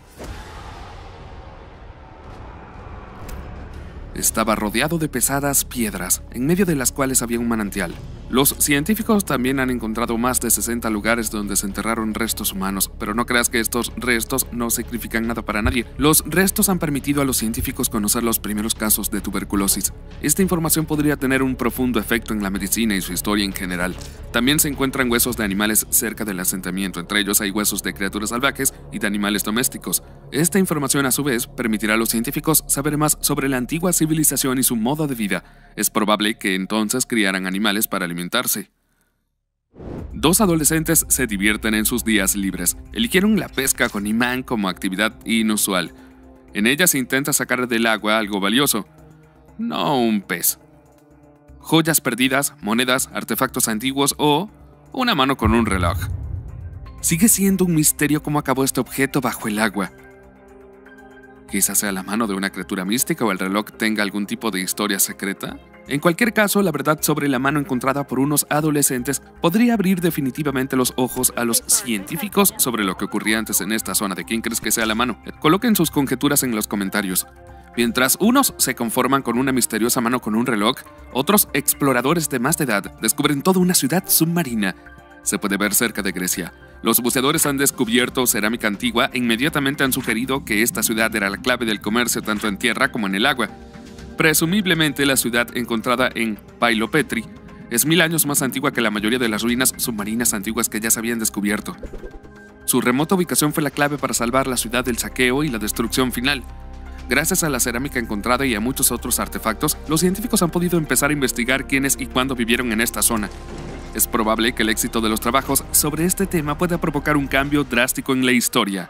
Estaba rodeado de pesadas piedras, en medio de las cuales había un manantial. Los científicos también han encontrado más de 60 lugares donde se enterraron restos humanos, pero no creas que estos restos no significan nada para nadie. Los restos han permitido a los científicos conocer los primeros casos de tuberculosis. Esta información podría tener un profundo efecto en la medicina y su historia en general. También se encuentran huesos de animales cerca del asentamiento, entre ellos hay huesos de criaturas salvajes y de animales domésticos. Esta información, a su vez, permitirá a los científicos saber más sobre la antigua civilización y su modo de vida. Es probable que entonces criaran animales para alimentarse. Dos adolescentes se divierten en sus días libres. Eligieron la pesca con imán como actividad inusual. En ella se intenta sacar del agua algo valioso. No un pez. Joyas perdidas, monedas, artefactos antiguos o una mano con un reloj. Sigue siendo un misterio cómo acabó este objeto bajo el agua. Quizás sea la mano de una criatura mística o el reloj tenga algún tipo de historia secreta. En cualquier caso, la verdad sobre la mano encontrada por unos adolescentes podría abrir definitivamente los ojos a los científicos sobre lo que ocurría antes en esta zona. ¿De quién crees que sea la mano? Coloquen sus conjeturas en los comentarios. Mientras unos se conforman con una misteriosa mano con un reloj, otros exploradores de más de edad descubren toda una ciudad submarina. Se puede ver cerca de Grecia. Los buceadores han descubierto cerámica antigua e inmediatamente han sugerido que esta ciudad era la clave del comercio tanto en tierra como en el agua. Presumiblemente la ciudad encontrada en Pailopetri es 1000 años más antigua que la mayoría de las ruinas submarinas antiguas que ya se habían descubierto. Su remota ubicación fue la clave para salvar la ciudad del saqueo y la destrucción final. Gracias a la cerámica encontrada y a muchos otros artefactos, los científicos han podido empezar a investigar quiénes y cuándo vivieron en esta zona. Es probable que el éxito de los trabajos sobre este tema pueda provocar un cambio drástico en la historia.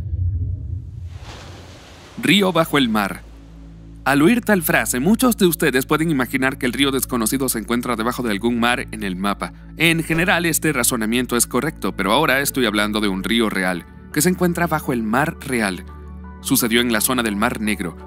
Río bajo el mar. Al oír tal frase, muchos de ustedes pueden imaginar que el río desconocido se encuentra debajo de algún mar en el mapa. En general, este razonamiento es correcto, pero ahora estoy hablando de un río real, que se encuentra bajo el mar real. Sucedió en la zona del Mar Negro.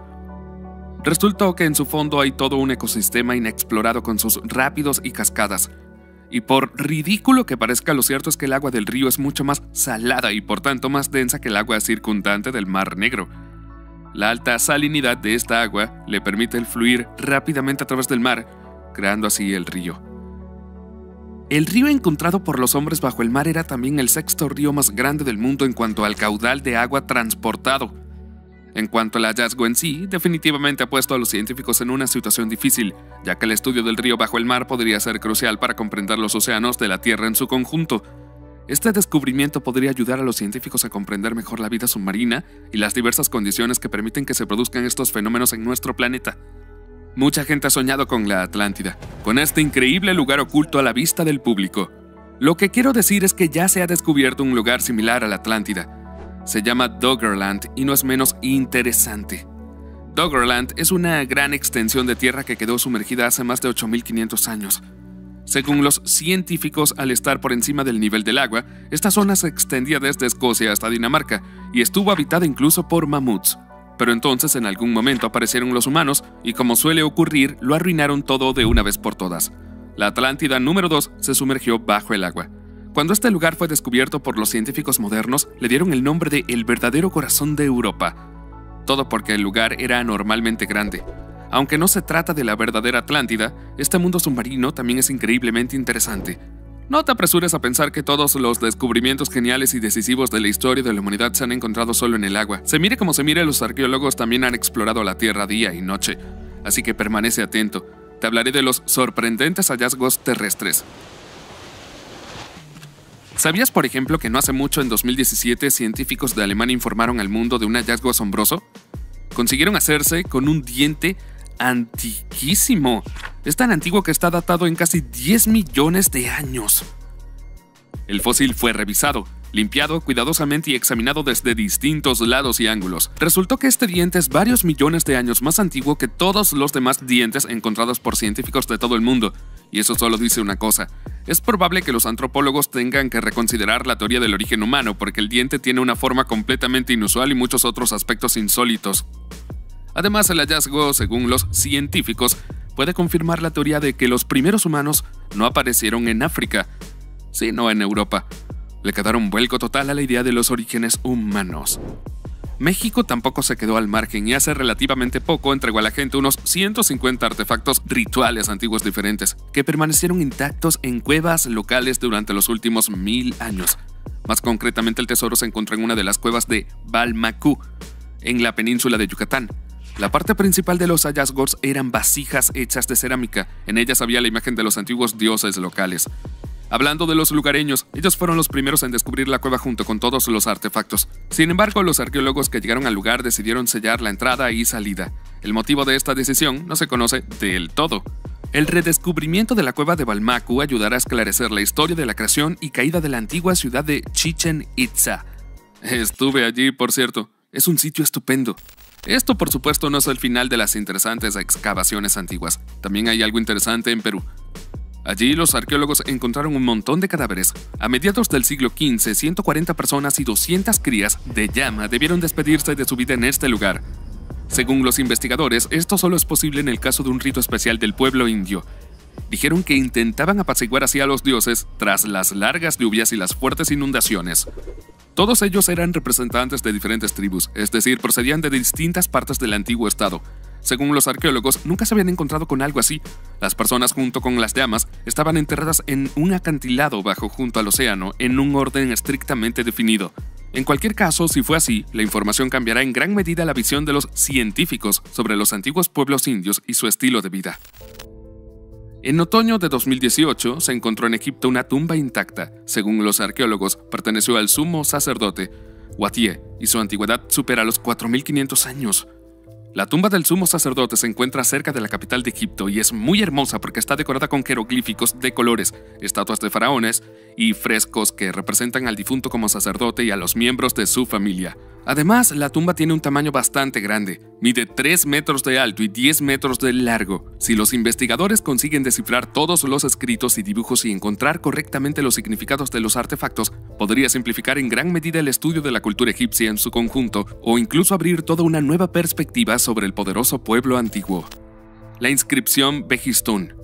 Resultó que en su fondo hay todo un ecosistema inexplorado con sus rápidos y cascadas. Y por ridículo que parezca, lo cierto es que el agua del río es mucho más salada y por tanto más densa que el agua circundante del Mar Negro. La alta salinidad de esta agua le permite el fluir rápidamente a través del mar, creando así el río. El río encontrado por los hombres bajo el mar era también el sexto río más grande del mundo en cuanto al caudal de agua transportado. En cuanto al hallazgo en sí, definitivamente ha puesto a los científicos en una situación difícil, ya que el estudio del río bajo el mar podría ser crucial para comprender los océanos de la Tierra en su conjunto. Este descubrimiento podría ayudar a los científicos a comprender mejor la vida submarina y las diversas condiciones que permiten que se produzcan estos fenómenos en nuestro planeta. Mucha gente ha soñado con la Atlántida, con este increíble lugar oculto a la vista del público. Lo que quiero decir es que ya se ha descubierto un lugar similar a la Atlántida. Se llama Doggerland y no es menos interesante. Doggerland es una gran extensión de tierra que quedó sumergida hace más de 8.500 años. Según los científicos, al estar por encima del nivel del agua, esta zona se extendía desde Escocia hasta Dinamarca y estuvo habitada incluso por mamuts. Pero entonces en algún momento aparecieron los humanos y, como suele ocurrir, lo arruinaron todo de una vez por todas. La Atlántida número 2 se sumergió bajo el agua. Cuando este lugar fue descubierto por los científicos modernos, le dieron el nombre de el verdadero corazón de Europa. Todo porque el lugar era anormalmente grande. Aunque no se trata de la verdadera Atlántida, este mundo submarino también es increíblemente interesante. No te apresures a pensar que todos los descubrimientos geniales y decisivos de la historia de la humanidad se han encontrado solo en el agua. Se mire como se mire, los arqueólogos también han explorado la Tierra día y noche. Así que permanece atento. Te hablaré de los sorprendentes hallazgos terrestres. ¿Sabías, por ejemplo, que no hace mucho, en 2017, científicos de Alemania informaron al mundo de un hallazgo asombroso? Consiguieron hacerse con un diente antiquísimo. Es tan antiguo que está datado en casi 10 millones de años. El fósil fue revisado, limpiado cuidadosamente y examinado desde distintos lados y ángulos. Resultó que este diente es varios millones de años más antiguo que todos los demás dientes encontrados por científicos de todo el mundo. Y eso solo dice una cosa. Es probable que los antropólogos tengan que reconsiderar la teoría del origen humano, porque el diente tiene una forma completamente inusual y muchos otros aspectos insólitos. Además, el hallazgo, según los científicos, puede confirmar la teoría de que los primeros humanos no aparecieron en África, sino en Europa. Le quedaron un vuelco total a la idea de los orígenes humanos. México tampoco se quedó al margen y hace relativamente poco entregó a la gente unos 150 artefactos rituales antiguos diferentes que permanecieron intactos en cuevas locales durante los últimos 1000 años. Más concretamente, el tesoro se encontró en una de las cuevas de Balmacú, en la península de Yucatán. La parte principal de los hallazgos eran vasijas hechas de cerámica. En ellas había la imagen de los antiguos dioses locales. Hablando de los lugareños, ellos fueron los primeros en descubrir la cueva junto con todos los artefactos. Sin embargo, los arqueólogos que llegaron al lugar decidieron sellar la entrada y salida. El motivo de esta decisión no se conoce del todo. El redescubrimiento de la cueva de Balmacú ayudará a esclarecer la historia de la creación y caída de la antigua ciudad de Chichén Itzá. Estuve allí, por cierto. Es un sitio estupendo. Esto, por supuesto, no es el final de las interesantes excavaciones antiguas. También hay algo interesante en Perú. Allí los arqueólogos encontraron un montón de cadáveres. A mediados del siglo XV, 140 personas y 200 crías de llama debieron despedirse de su vida en este lugar. Según los investigadores, esto solo es posible en el caso de un rito especial del pueblo indio. Dijeron que intentaban apaciguar así a los dioses tras las largas lluvias y las fuertes inundaciones. Todos ellos eran representantes de diferentes tribus, es decir, procedían de distintas partes del antiguo estado. Según los arqueólogos, nunca se habían encontrado con algo así. Las personas, junto con las llamas, estaban enterradas en un acantilado bajo junto al océano, en un orden estrictamente definido. En cualquier caso, si fue así, la información cambiará en gran medida la visión de los científicos sobre los antiguos pueblos indios y su estilo de vida. En otoño de 2018 se encontró en Egipto una tumba intacta. Según los arqueólogos, perteneció al sumo sacerdote Watie y su antigüedad supera los 4.500 años. La tumba del sumo sacerdote se encuentra cerca de la capital de Egipto y es muy hermosa porque está decorada con jeroglíficos de colores, estatuas de faraones y frescos que representan al difunto como sacerdote y a los miembros de su familia. Además, la tumba tiene un tamaño bastante grande. Mide 3 metros de alto y 10 metros de largo. Si los investigadores consiguen descifrar todos los escritos y dibujos y encontrar correctamente los significados de los artefactos, podría simplificar en gran medida el estudio de la cultura egipcia en su conjunto o incluso abrir toda una nueva perspectiva sobre el poderoso pueblo antiguo. La inscripción Behistún.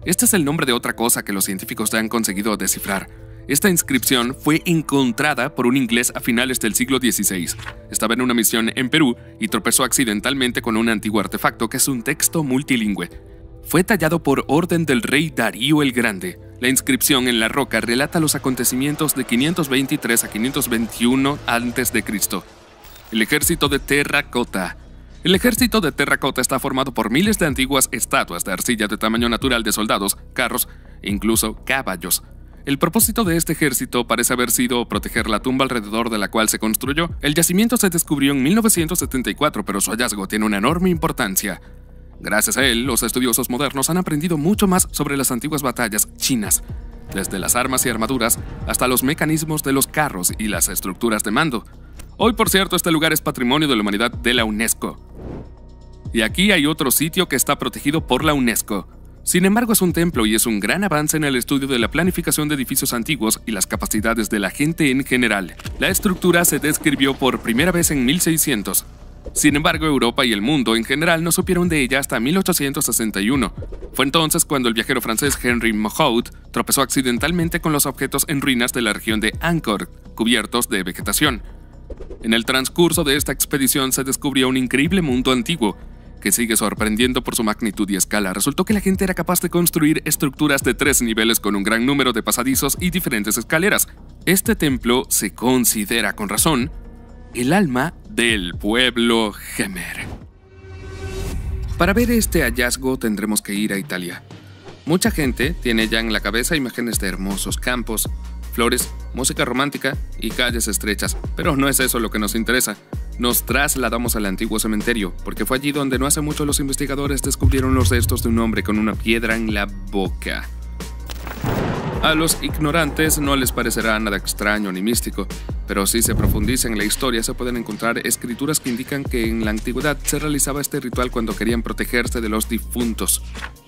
Este es el nombre de otra cosa que los científicos ya han conseguido descifrar. Esta inscripción fue encontrada por un inglés a finales del siglo XVI. Estaba en una misión en Perú y tropezó accidentalmente con un antiguo artefacto que es un texto multilingüe. Fue tallado por orden del rey Darío el Grande. La inscripción en la roca relata los acontecimientos de 523 a 521 a.C. El ejército de terracota. El ejército de terracota está formado por miles de antiguas estatuas de arcilla de tamaño natural de soldados, carros e incluso caballos. El propósito de este ejército parece haber sido proteger la tumba alrededor de la cual se construyó. El yacimiento se descubrió en 1974, pero su hallazgo tiene una enorme importancia. Gracias a él, los estudiosos modernos han aprendido mucho más sobre las antiguas batallas chinas, desde las armas y armaduras hasta los mecanismos de los carros y las estructuras de mando. Hoy, por cierto, este lugar es Patrimonio de la Humanidad de la UNESCO. Y aquí hay otro sitio que está protegido por la UNESCO. Sin embargo, es un templo y es un gran avance en el estudio de la planificación de edificios antiguos y las capacidades de la gente en general. La estructura se describió por primera vez en 1600. Sin embargo, Europa y el mundo en general no supieron de ella hasta 1861. Fue entonces cuando el viajero francés Henry Mohot tropezó accidentalmente con los objetos en ruinas de la región de Angkor, cubiertos de vegetación. En el transcurso de esta expedición se descubrió un increíble mundo antiguo, que sigue sorprendiendo por su magnitud y escala. Resultó que la gente era capaz de construir estructuras de 3 niveles con un gran número de pasadizos y diferentes escaleras. Este templo se considera, con razón, el alma del pueblo Jemer. Para ver este hallazgo tendremos que ir a Italia. Mucha gente tiene ya en la cabeza imágenes de hermosos campos, flores, música romántica y calles estrechas, pero no es eso lo que nos interesa. Nos trasladamos al antiguo cementerio, porque fue allí donde no hace mucho los investigadores descubrieron los restos de un hombre con una piedra en la boca. A los ignorantes no les parecerá nada extraño ni místico, pero si se profundiza en la historia se pueden encontrar escrituras que indican que en la antigüedad se realizaba este ritual cuando querían protegerse de los difuntos.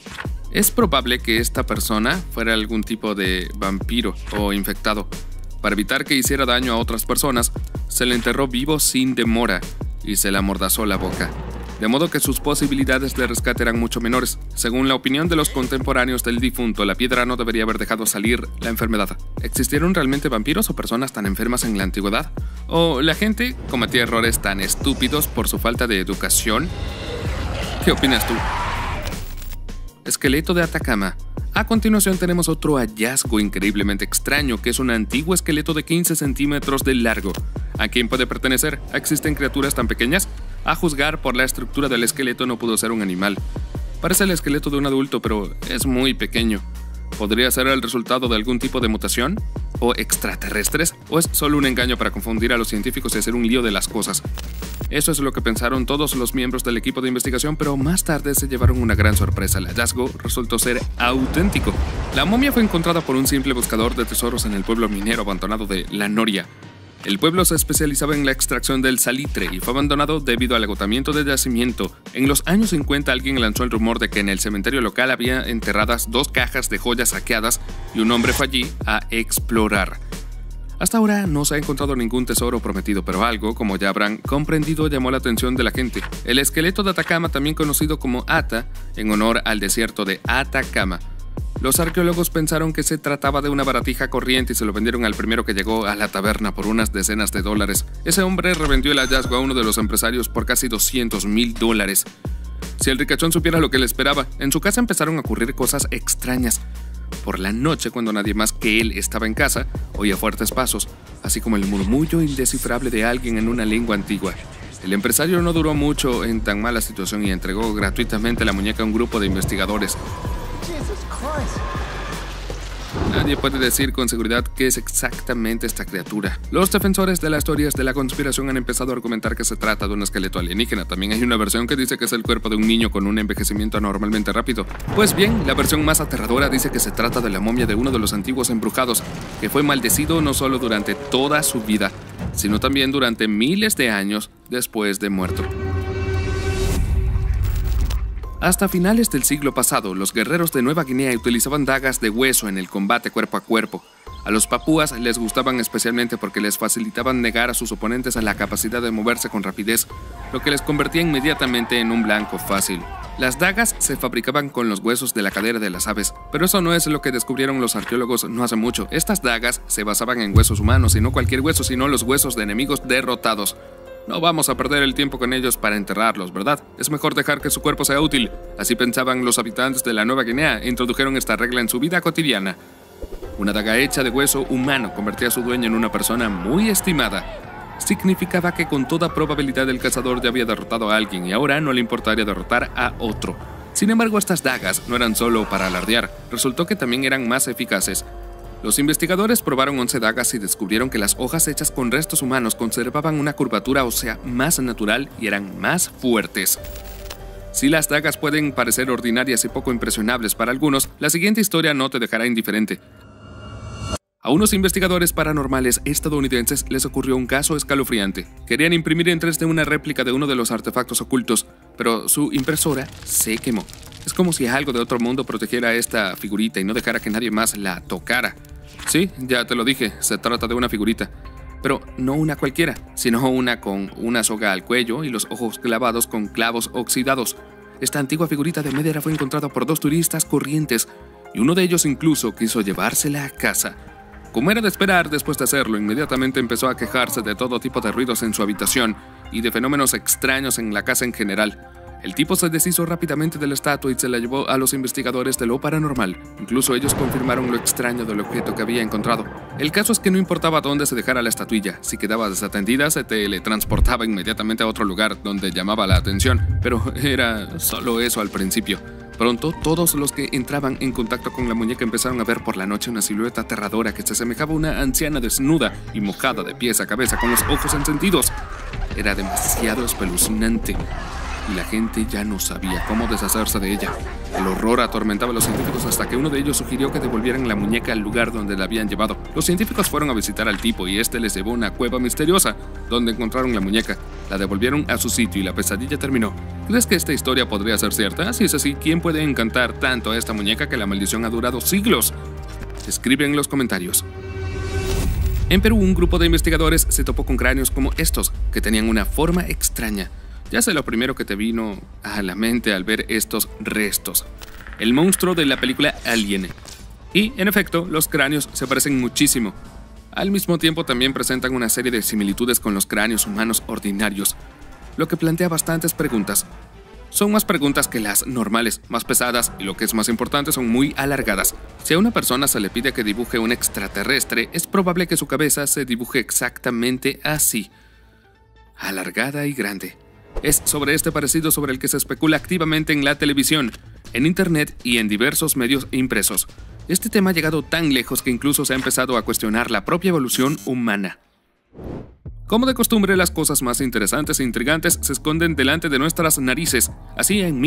Es probable que esta persona fuera algún tipo de vampiro o infectado. Para evitar que hiciera daño a otras personas, se le enterró vivo sin demora y se le amordazó la boca, de modo que sus posibilidades de rescate eran mucho menores. Según la opinión de los contemporáneos del difunto, la piedra no debería haber dejado salir la enfermedad. ¿Existieron realmente vampiros o personas tan enfermas en la antigüedad? ¿O la gente cometía errores tan estúpidos por su falta de educación? ¿Qué opinas tú? Esqueleto de Atacama. A continuación tenemos otro hallazgo increíblemente extraño, que es un antiguo esqueleto de 15 centímetros de largo. ¿A quién puede pertenecer? ¿Existen criaturas tan pequeñas? A juzgar por la estructura del esqueleto no pudo ser un animal. Parece el esqueleto de un adulto, pero es muy pequeño. ¿Podría ser el resultado de algún tipo de mutación? ¿O extraterrestres? ¿O es solo un engaño para confundir a los científicos y hacer un lío de las cosas? Eso es lo que pensaron todos los miembros del equipo de investigación, pero más tarde se llevaron una gran sorpresa. El hallazgo resultó ser auténtico. La momia fue encontrada por un simple buscador de tesoros en el pueblo minero abandonado de La Noria. El pueblo se especializaba en la extracción del salitre y fue abandonado debido al agotamiento del yacimiento. En los años 50 alguien lanzó el rumor de que en el cementerio local había enterradas 2 cajas de joyas saqueadas y un hombre fue allí a explorar. Hasta ahora no se ha encontrado ningún tesoro prometido, pero algo, como ya habrán comprendido, llamó la atención de la gente. El esqueleto de Atacama, también conocido como Ata, en honor al desierto de Atacama. Los arqueólogos pensaron que se trataba de una baratija corriente y se lo vendieron al primero que llegó a la taberna por unas decenas de dólares. Ese hombre revendió el hallazgo a uno de los empresarios por casi $200,000. Si el ricachón supiera lo que le esperaba, en su casa empezaron a ocurrir cosas extrañas. Por la noche, cuando nadie más que él estaba en casa, oía fuertes pasos, así como el murmullo indescifrable de alguien en una lengua antigua. El empresario no duró mucho en tan mala situación y entregó gratuitamente la muñeca a un grupo de investigadores. Nadie puede decir con seguridad qué es exactamente esta criatura. Los defensores de las teorías de la conspiración han empezado a argumentar que se trata de un esqueleto alienígena. También hay una versión que dice que es el cuerpo de un niño con un envejecimiento anormalmente rápido. Pues bien, la versión más aterradora dice que se trata de la momia de uno de los antiguos embrujados, que fue maldecido no solo durante toda su vida, sino también durante miles de años después de muerto. Hasta finales del siglo pasado, los guerreros de Nueva Guinea utilizaban dagas de hueso en el combate cuerpo a cuerpo. A los papúas les gustaban especialmente porque les facilitaban negar a sus oponentes a la capacidad de moverse con rapidez, lo que les convertía inmediatamente en un blanco fácil. Las dagas se fabricaban con los huesos de la cadera de las aves, pero eso no es lo que descubrieron los arqueólogos no hace mucho. Estas dagas se basaban en huesos humanos, y no cualquier hueso, sino los huesos de enemigos derrotados. No vamos a perder el tiempo con ellos para enterrarlos, ¿verdad? Es mejor dejar que su cuerpo sea útil. Así pensaban los habitantes de la Nueva Guinea e introdujeron esta regla en su vida cotidiana. Una daga hecha de hueso humano convertía a su dueño en una persona muy estimada. Significaba que con toda probabilidad el cazador ya había derrotado a alguien y ahora no le importaría derrotar a otro. Sin embargo, estas dagas no eran solo para alardear, resultó que también eran más eficaces. Los investigadores probaron 11 dagas y descubrieron que las hojas hechas con restos humanos conservaban una curvatura ósea más natural y eran más fuertes. Si las dagas pueden parecer ordinarias y poco impresionables para algunos, la siguiente historia no te dejará indiferente. A unos investigadores paranormales estadounidenses les ocurrió un caso escalofriante. Querían imprimir en 3D una réplica de uno de los artefactos ocultos, pero su impresora se quemó. Es como si algo de otro mundo protegiera esta figurita y no dejara que nadie más la tocara. Sí, ya te lo dije, se trata de una figurita. Pero no una cualquiera, sino una con una soga al cuello y los ojos clavados con clavos oxidados. Esta antigua figurita de madera fue encontrada por 2 turistas corrientes, y uno de ellos incluso quiso llevársela a casa. Como era de esperar, después de hacerlo, inmediatamente empezó a quejarse de todo tipo de ruidos en su habitación y de fenómenos extraños en la casa en general. El tipo se deshizo rápidamente de la estatua y se la llevó a los investigadores de lo paranormal. Incluso ellos confirmaron lo extraño del objeto que había encontrado. El caso es que no importaba dónde se dejara la estatuilla, si quedaba desatendida se teletransportaba inmediatamente a otro lugar donde llamaba la atención, pero era solo eso al principio. Pronto, todos los que entraban en contacto con la muñeca empezaron a ver por la noche una silueta aterradora que se asemejaba a una anciana desnuda y mojada de pies a cabeza con los ojos encendidos. Era demasiado espeluznante y la gente ya no sabía cómo deshacerse de ella. El horror atormentaba a los científicos hasta que uno de ellos sugirió que devolvieran la muñeca al lugar donde la habían llevado. Los científicos fueron a visitar al tipo y este les llevó a una cueva misteriosa donde encontraron la muñeca. La devolvieron a su sitio y la pesadilla terminó. ¿Crees que esta historia podría ser cierta? Si es así, ¿quién puede encantar tanto a esta muñeca que la maldición ha durado siglos? Escribe en los comentarios. En Perú, un grupo de investigadores se topó con cráneos como estos, que tenían una forma extraña. Ya sé lo primero que te vino a la mente al ver estos restos: el monstruo de la película Alien. Y, en efecto, los cráneos se parecen muchísimo. Al mismo tiempo también presentan una serie de similitudes con los cráneos humanos ordinarios, lo que plantea bastantes preguntas. Son más preguntas que las normales, más pesadas y, lo que es más importante, son muy alargadas. Si a una persona se le pide que dibuje un extraterrestre, es probable que su cabeza se dibuje exactamente así, alargada y grande. Es sobre este parecido sobre el que se especula activamente en la televisión, en internet y en diversos medios impresos. Este tema ha llegado tan lejos que incluso se ha empezado a cuestionar la propia evolución humana. Como de costumbre, las cosas más interesantes e intrigantes se esconden delante de nuestras narices. Así, en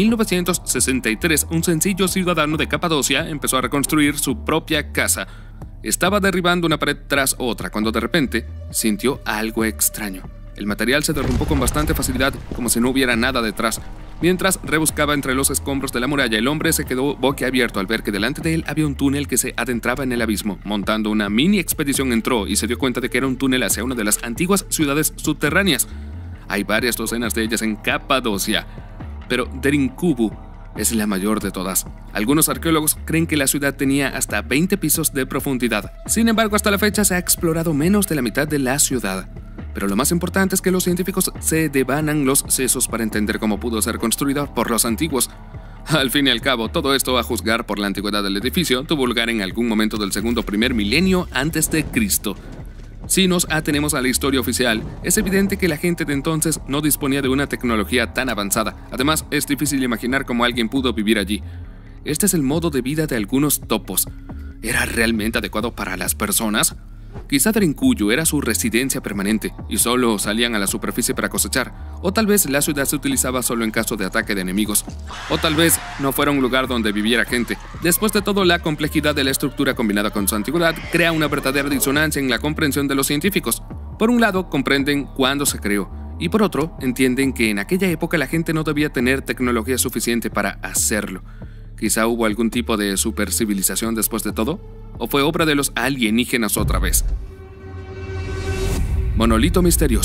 1963, un sencillo ciudadano de Capadocia empezó a reconstruir su propia casa. Estaba derribando una pared tras otra cuando de repente sintió algo extraño. El material se derrumbó con bastante facilidad, como si no hubiera nada detrás. Mientras rebuscaba entre los escombros de la muralla, el hombre se quedó boquiabierto al ver que delante de él había un túnel que se adentraba en el abismo. Montando una mini expedición entró y se dio cuenta de que era un túnel hacia una de las antiguas ciudades subterráneas. Hay varias docenas de ellas en Capadocia, pero Derinkubu es la mayor de todas. Algunos arqueólogos creen que la ciudad tenía hasta 20 pisos de profundidad. Sin embargo, hasta la fecha se ha explorado menos de la mitad de la ciudad. Pero lo más importante es que los científicos se devanan los sesos para entender cómo pudo ser construida por los antiguos. Al fin y al cabo, todo esto, a juzgar por la antigüedad del edificio, tuvo lugar en algún momento del segundo primer milenio antes de Cristo. Si nos atenemos a la historia oficial, es evidente que la gente de entonces no disponía de una tecnología tan avanzada. Además, es difícil imaginar cómo alguien pudo vivir allí. Este es el modo de vida de algunos topos. ¿Era realmente adecuado para las personas? Quizá Derinkuyu era su residencia permanente y solo salían a la superficie para cosechar, o tal vez la ciudad se utilizaba solo en caso de ataque de enemigos, o tal vez no fuera un lugar donde viviera gente. Después de todo, la complejidad de la estructura combinada con su antigüedad crea una verdadera disonancia en la comprensión de los científicos. Por un lado, comprenden cuándo se creó, y por otro, entienden que en aquella época la gente no debía tener tecnología suficiente para hacerlo. ¿Quizá hubo algún tipo de supercivilización después de todo? ¿O fue obra de los alienígenas otra vez? Monolito misterioso.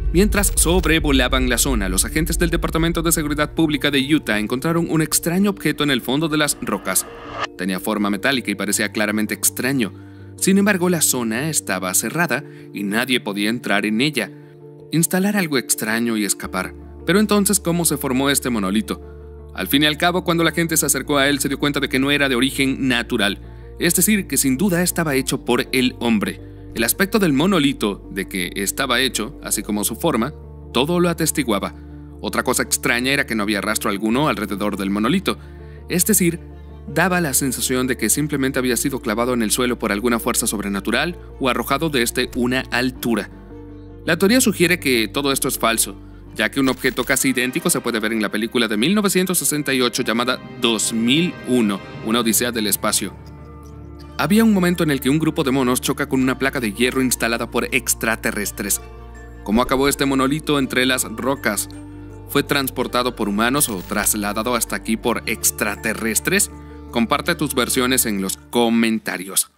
Mientras sobrevolaban la zona, los agentes del Departamento de Seguridad Pública de Utah encontraron un extraño objeto en el fondo de las rocas. Tenía forma metálica y parecía claramente extraño. Sin embargo, la zona estaba cerrada y nadie podía entrar en ella. Instalar algo extraño y escapar. Pero entonces, ¿cómo se formó este monolito? Al fin y al cabo, cuando la gente se acercó a él, se dio cuenta de que no era de origen natural. Es decir, que sin duda estaba hecho por el hombre. El aspecto del monolito, de que estaba hecho, así como su forma, todo lo atestiguaba. Otra cosa extraña era que no había rastro alguno alrededor del monolito. Es decir, daba la sensación de que simplemente había sido clavado en el suelo por alguna fuerza sobrenatural o arrojado desde una altura. La teoría sugiere que todo esto es falso, ya que un objeto casi idéntico se puede ver en la película de 1968 llamada 2001, una odisea del espacio. Había un momento en el que un grupo de monos choca con una placa de hierro instalada por extraterrestres. ¿Cómo acabó este monolito entre las rocas? ¿Fue transportado por humanos o trasladado hasta aquí por extraterrestres? Comparte tus versiones en los comentarios.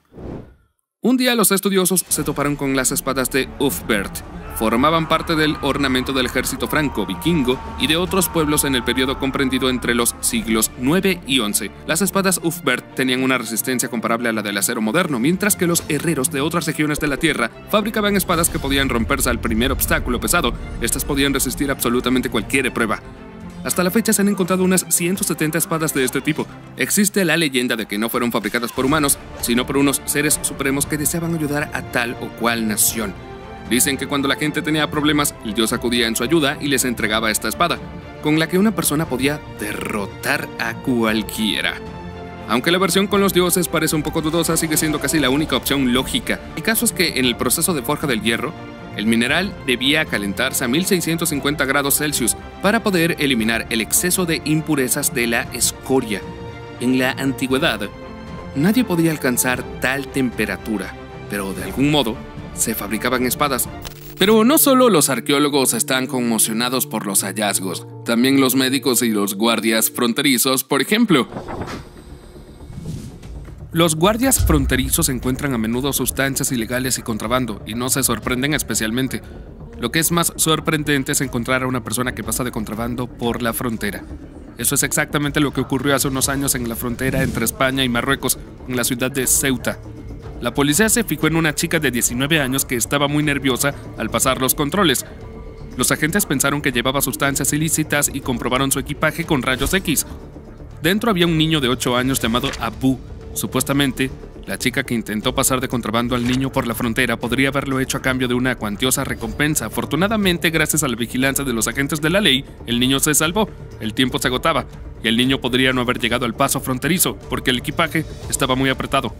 Un día los estudiosos se toparon con las espadas de Ulfberht. Formaban parte del ornamento del ejército franco-vikingo y de otros pueblos en el periodo comprendido entre los siglos IX y XI. Las espadas Ulfberht tenían una resistencia comparable a la del acero moderno, mientras que los herreros de otras regiones de la tierra fabricaban espadas que podían romperse al primer obstáculo pesado. Estas podían resistir absolutamente cualquier prueba. Hasta la fecha se han encontrado unas 170 espadas de este tipo. Existe la leyenda de que no fueron fabricadas por humanos, sino por unos seres supremos que deseaban ayudar a tal o cual nación. Dicen que cuando la gente tenía problemas, el dios acudía en su ayuda y les entregaba esta espada, con la que una persona podía derrotar a cualquiera. Aunque la versión con los dioses parece un poco dudosa, sigue siendo casi la única opción lógica. El caso es que en el proceso de forja del hierro, el mineral debía calentarse a 1650 grados Celsius para poder eliminar el exceso de impurezas de la escoria. En la antigüedad, nadie podía alcanzar tal temperatura, pero de algún modo se fabricaban espadas. Pero no solo los arqueólogos están conmocionados por los hallazgos, también los médicos y los guardias fronterizos, por ejemplo. Los guardias fronterizos encuentran a menudo sustancias ilegales y contrabando, y no se sorprenden especialmente. Lo que es más sorprendente es encontrar a una persona que pasa de contrabando por la frontera. Eso es exactamente lo que ocurrió hace unos años en la frontera entre España y Marruecos, en la ciudad de Ceuta. La policía se fijó en una chica de 19 años que estaba muy nerviosa al pasar los controles. Los agentes pensaron que llevaba sustancias ilícitas y comprobaron su equipaje con rayos X. Dentro había un niño de 8 años llamado Abu. Supuestamente, la chica que intentó pasar de contrabando al niño por la frontera podría haberlo hecho a cambio de una cuantiosa recompensa. Afortunadamente, gracias a la vigilancia de los agentes de la ley, el niño se salvó. El tiempo se agotaba y el niño podría no haber llegado al paso fronterizo porque el equipaje estaba muy apretado.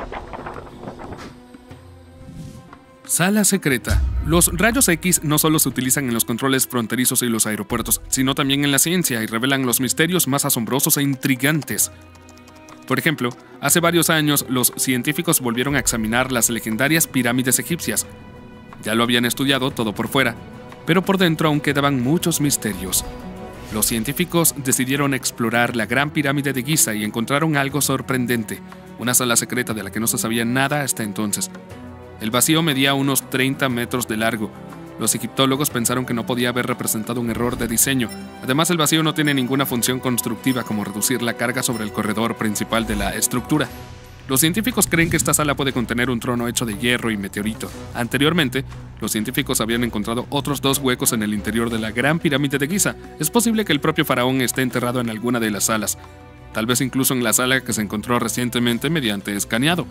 Sala secreta. Los rayos X no solo se utilizan en los controles fronterizos y los aeropuertos, sino también en la ciencia y revelan los misterios más asombrosos e intrigantes. Por ejemplo, hace varios años los científicos volvieron a examinar las legendarias pirámides egipcias. Ya lo habían estudiado todo por fuera, pero por dentro aún quedaban muchos misterios. Los científicos decidieron explorar la Gran Pirámide de Giza y encontraron algo sorprendente, una sala secreta de la que no se sabía nada hasta entonces. El vacío medía unos 30 metros de largo. Los egiptólogos pensaron que no podía haber representado un error de diseño. Además, el vacío no tiene ninguna función constructiva como reducir la carga sobre el corredor principal de la estructura. Los científicos creen que esta sala puede contener un trono hecho de hierro y meteorito. Anteriormente, los científicos habían encontrado otros 2 huecos en el interior de la Gran Pirámide de Giza. Es posible que el propio faraón esté enterrado en alguna de las salas, tal vez incluso en la sala que se encontró recientemente mediante escaneado.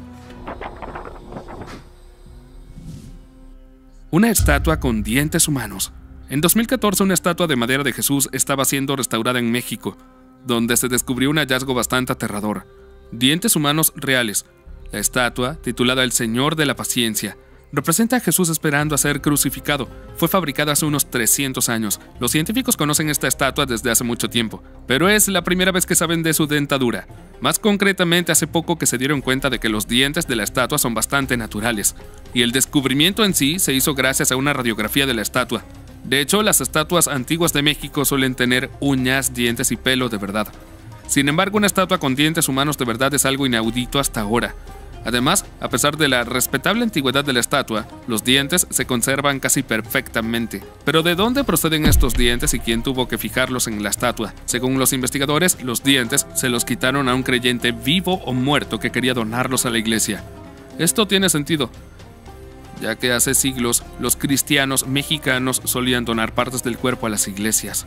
Una estatua con dientes humanos. En 2014, una estatua de madera de Jesús estaba siendo restaurada en México, donde se descubrió un hallazgo bastante aterrador. Dientes humanos reales. La estatua, titulada El Señor de la Paciencia, representa a Jesús esperando a ser crucificado. Fue fabricada hace unos 300 años. Los científicos conocen esta estatua desde hace mucho tiempo, pero es la primera vez que saben de su dentadura. Más concretamente, hace poco que se dieron cuenta de que los dientes de la estatua son bastante naturales, y el descubrimiento en sí se hizo gracias a una radiografía de la estatua. De hecho, las estatuas antiguas de México suelen tener uñas, dientes y pelo de verdad. Sin embargo, una estatua con dientes humanos de verdad es algo inaudito hasta ahora. Además, a pesar de la respetable antigüedad de la estatua, los dientes se conservan casi perfectamente. Pero ¿de dónde proceden estos dientes y quién tuvo que fijarlos en la estatua? Según los investigadores, los dientes se los quitaron a un creyente vivo o muerto que quería donarlos a la iglesia. Esto tiene sentido, ya que hace siglos los cristianos mexicanos solían donar partes del cuerpo a las iglesias.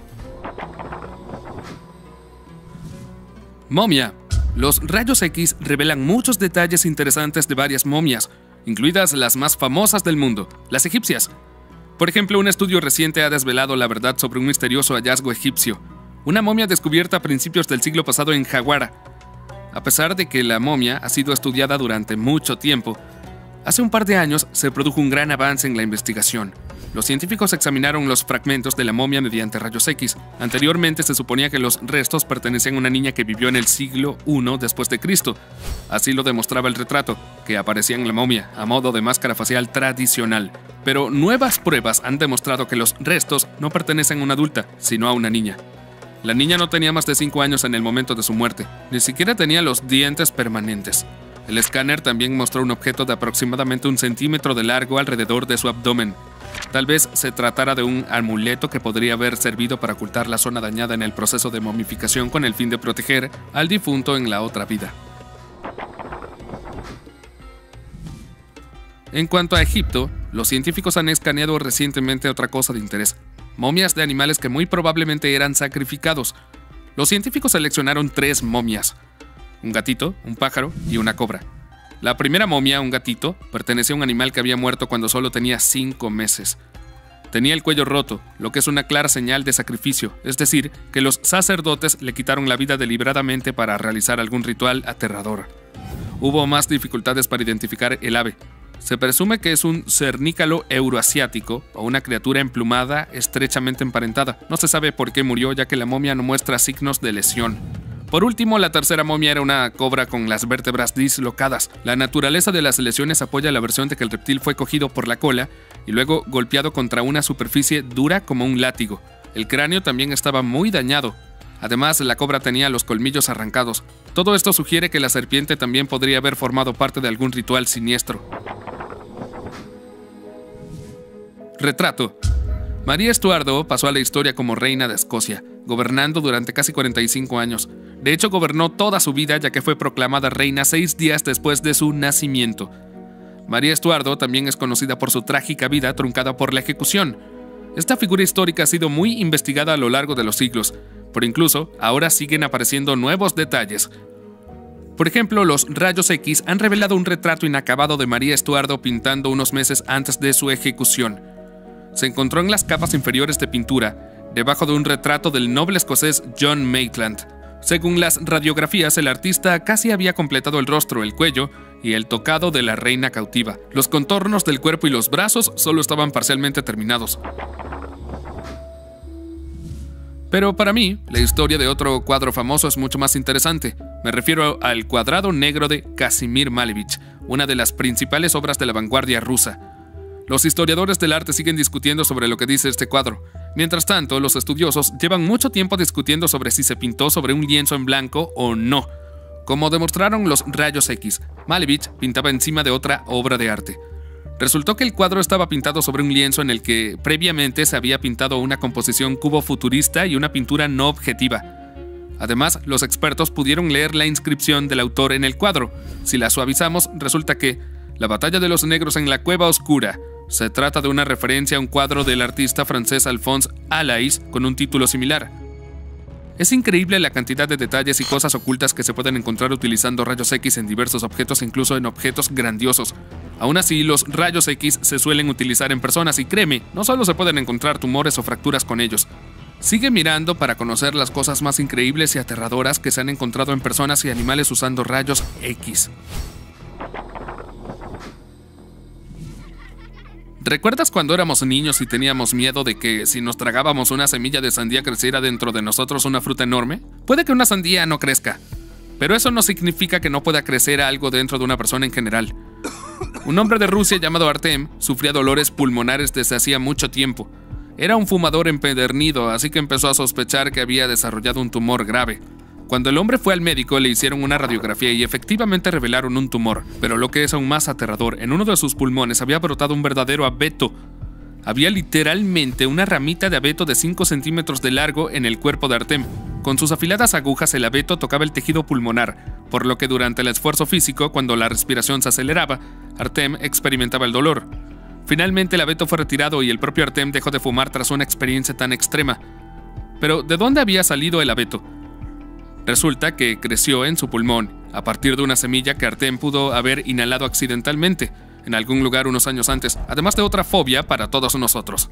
Momia. Los rayos X revelan muchos detalles interesantes de varias momias, incluidas las más famosas del mundo, las egipcias. Por ejemplo, un estudio reciente ha desvelado la verdad sobre un misterioso hallazgo egipcio, una momia descubierta a principios del siglo pasado en Hawara. A pesar de que la momia ha sido estudiada durante mucho tiempo, hace un par de años se produjo un gran avance en la investigación. Los científicos examinaron los fragmentos de la momia mediante rayos X. Anteriormente se suponía que los restos pertenecían a una niña que vivió en el siglo I después de Cristo. Así lo demostraba el retrato, que aparecía en la momia, a modo de máscara facial tradicional. Pero nuevas pruebas han demostrado que los restos no pertenecen a una adulta, sino a una niña. La niña no tenía más de 5 años en el momento de su muerte, ni siquiera tenía los dientes permanentes. El escáner también mostró un objeto de aproximadamente 1 centímetro de largo alrededor de su abdomen. Tal vez se tratara de un amuleto que podría haber servido para ocultar la zona dañada en el proceso de momificación con el fin de proteger al difunto en la otra vida. En cuanto a Egipto, los científicos han escaneado recientemente otra cosa de interés: momias de animales que muy probablemente eran sacrificados. Los científicos seleccionaron 3 momias: un gatito, un pájaro y una cobra. La primera momia, un gatito, pertenecía a un animal que había muerto cuando solo tenía 5 meses. Tenía el cuello roto, lo que es una clara señal de sacrificio, es decir, que los sacerdotes le quitaron la vida deliberadamente para realizar algún ritual aterrador. Hubo más dificultades para identificar el ave. Se presume que es un cernícalo euroasiático o una criatura emplumada estrechamente emparentada. No se sabe por qué murió, ya que la momia no muestra signos de lesión. Por último, la tercera momia era una cobra con las vértebras dislocadas. La naturaleza de las lesiones apoya la versión de que el reptil fue cogido por la cola y luego golpeado contra una superficie dura como un látigo. El cráneo también estaba muy dañado. Además, la cobra tenía los colmillos arrancados. Todo esto sugiere que la serpiente también podría haber formado parte de algún ritual siniestro. Retrato. María Estuardo pasó a la historia como reina de Escocia, gobernando durante casi 45 años. De hecho, gobernó toda su vida, ya que fue proclamada reina 6 días después de su nacimiento. María Estuardo también es conocida por su trágica vida truncada por la ejecución. Esta figura histórica ha sido muy investigada a lo largo de los siglos, pero incluso ahora siguen apareciendo nuevos detalles. Por ejemplo, los rayos X han revelado un retrato inacabado de María Estuardo pintando unos meses antes de su ejecución. Se encontró en las capas inferiores de pintura, debajo de un retrato del noble escocés John Maitland. Según las radiografías, el artista casi había completado el rostro, el cuello y el tocado de la reina cautiva. Los contornos del cuerpo y los brazos solo estaban parcialmente terminados. Pero para mí, la historia de otro cuadro famoso es mucho más interesante. Me refiero al Cuadrado Negro de Kazimir Malevich, una de las principales obras de la vanguardia rusa. Los historiadores del arte siguen discutiendo sobre lo que dice este cuadro. Mientras tanto, los estudiosos llevan mucho tiempo discutiendo sobre si se pintó sobre un lienzo en blanco o no. Como demostraron los rayos X, Malevich pintaba encima de otra obra de arte. Resultó que el cuadro estaba pintado sobre un lienzo en el que previamente se había pintado una composición cubo-futurista y una pintura no objetiva. Además, los expertos pudieron leer la inscripción del autor en el cuadro. Si la suavizamos, resulta que la batalla de los negros en la cueva oscura se trata de una referencia a un cuadro del artista francés Alphonse Allais con un título similar. Es increíble la cantidad de detalles y cosas ocultas que se pueden encontrar utilizando rayos X en diversos objetos, incluso en objetos grandiosos. Aún así, los rayos X se suelen utilizar en personas y créeme, no solo se pueden encontrar tumores o fracturas con ellos. Sigue mirando para conocer las cosas más increíbles y aterradoras que se han encontrado en personas y animales usando rayos X. ¿Recuerdas cuando éramos niños y teníamos miedo de que si nos tragábamos una semilla de sandía creciera dentro de nosotros una fruta enorme? Puede que una sandía no crezca, pero eso no significa que no pueda crecer algo dentro de una persona en general. Un hombre de Rusia llamado Artem sufría dolores pulmonares desde hacía mucho tiempo. Era un fumador empedernido, así que empezó a sospechar que había desarrollado un tumor grave. Cuando el hombre fue al médico, le hicieron una radiografía y efectivamente revelaron un tumor. Pero lo que es aún más aterrador, en uno de sus pulmones había brotado un verdadero abeto. Había literalmente una ramita de abeto de 5 centímetros de largo en el cuerpo de Artem. Con sus afiladas agujas, el abeto tocaba el tejido pulmonar, por lo que durante el esfuerzo físico, cuando la respiración se aceleraba, Artem experimentaba el dolor. Finalmente el abeto fue retirado y el propio Artem dejó de fumar tras una experiencia tan extrema. Pero, ¿de dónde había salido el abeto? Resulta que creció en su pulmón, a partir de una semilla que Artem pudo haber inhalado accidentalmente en algún lugar unos años antes, además de otra fobia para todos nosotros.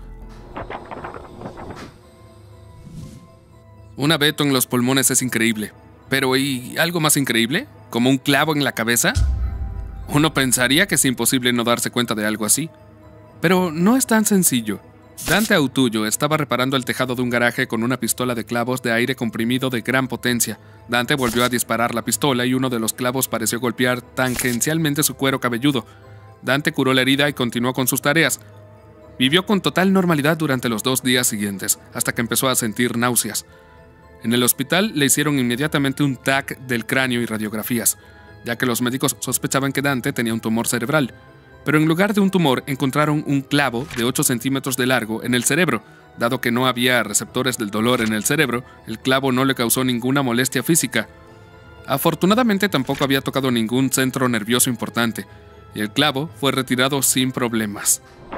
Un abeto en los pulmones es increíble. Pero ¿y algo más increíble? ¿Como un clavo en la cabeza? Uno pensaría que es imposible no darse cuenta de algo así. Pero no es tan sencillo. Dante Autullo estaba reparando el tejado de un garaje con una pistola de clavos de aire comprimido de gran potencia. Dante volvió a disparar la pistola y uno de los clavos pareció golpear tangencialmente su cuero cabelludo. Dante curó la herida y continuó con sus tareas. Vivió con total normalidad durante los 2 días siguientes, hasta que empezó a sentir náuseas. En el hospital le hicieron inmediatamente un TAC del cráneo y radiografías, ya que los médicos sospechaban que Dante tenía un tumor cerebral. Pero en lugar de un tumor, encontraron un clavo de 8 centímetros de largo en el cerebro. Dado que no había receptores del dolor en el cerebro, el clavo no le causó ninguna molestia física. Afortunadamente tampoco había tocado ningún centro nervioso importante, y el clavo fue retirado sin problemas.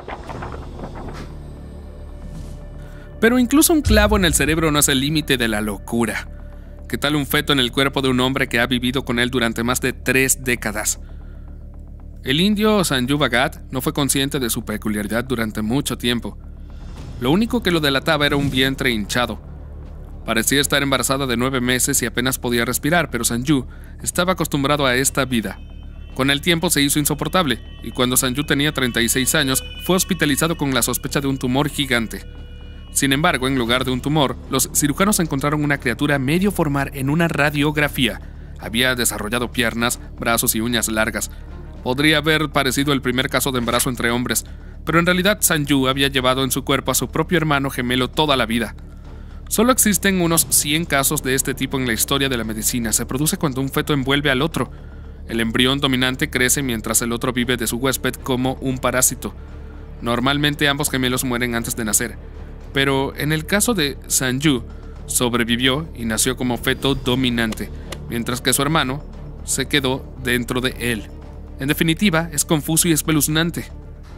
Pero incluso un clavo en el cerebro no es el límite de la locura. ¿Qué tal un feto en el cuerpo de un hombre que ha vivido con él durante más de 3 décadas? El indio Sanju Bhagat no fue consciente de su peculiaridad durante mucho tiempo. Lo único que lo delataba era un vientre hinchado. Parecía estar embarazada de 9 meses y apenas podía respirar, pero Sanju estaba acostumbrado a esta vida. Con el tiempo se hizo insoportable, y cuando Sanju tenía 36 años, fue hospitalizado con la sospecha de un tumor gigante. Sin embargo, en lugar de un tumor, los cirujanos encontraron una criatura medio formar en una radiografía. Había desarrollado piernas, brazos y uñas largas. Podría haber parecido el primer caso de embarazo entre hombres, pero en realidad Sanju había llevado en su cuerpo a su propio hermano gemelo toda la vida. Solo existen unos 100 casos de este tipo en la historia de la medicina. Se produce cuando un feto envuelve al otro. El embrión dominante crece mientras el otro vive de su huésped como un parásito. Normalmente ambos gemelos mueren antes de nacer, pero en el caso de Sanju, sobrevivió y nació como feto dominante, mientras que su hermano se quedó dentro de él. En definitiva, es confuso y espeluznante.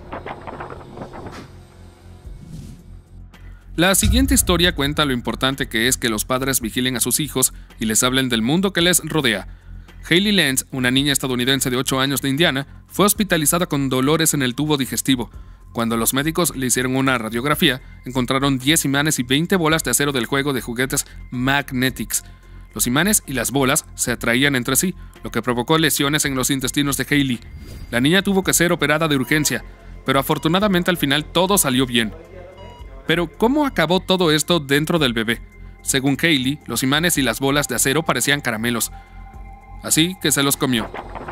La siguiente historia cuenta lo importante que es que los padres vigilen a sus hijos y les hablen del mundo que les rodea. Hailey Lenz, una niña estadounidense de 8 años de Indiana, fue hospitalizada con dolores en el tubo digestivo. Cuando los médicos le hicieron una radiografía, encontraron 10 imanes y 20 bolas de acero del juego de juguetes Magnetics. Los imanes y las bolas se atraían entre sí, lo que provocó lesiones en los intestinos de Hailey. La niña tuvo que ser operada de urgencia, pero afortunadamente al final todo salió bien. Pero, ¿cómo acabó todo esto dentro del bebé? Según Hailey, los imanes y las bolas de acero parecían caramelos, así que se los comió.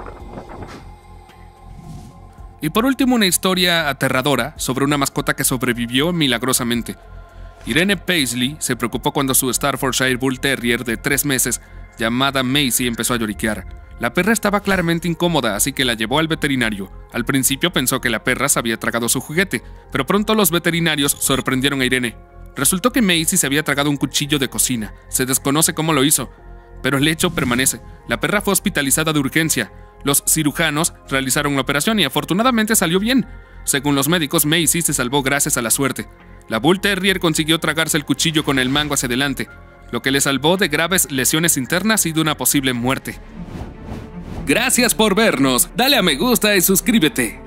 Y por último, una historia aterradora sobre una mascota que sobrevivió milagrosamente. Irene Paisley se preocupó cuando su Staffordshire Bull Terrier de 3 meses, llamada Macy, empezó a lloriquear. La perra estaba claramente incómoda, así que la llevó al veterinario. Al principio pensó que la perra se había tragado su juguete, pero pronto los veterinarios sorprendieron a Irene. Resultó que Macy se había tragado un cuchillo de cocina. Se desconoce cómo lo hizo, pero el hecho permanece. La perra fue hospitalizada de urgencia. Los cirujanos realizaron la operación y afortunadamente salió bien. Según los médicos, Macy se salvó gracias a la suerte. La Bull Terrier consiguió tragarse el cuchillo con el mango hacia adelante, lo que le salvó de graves lesiones internas y de una posible muerte. Gracias por vernos, dale a me gusta y suscríbete.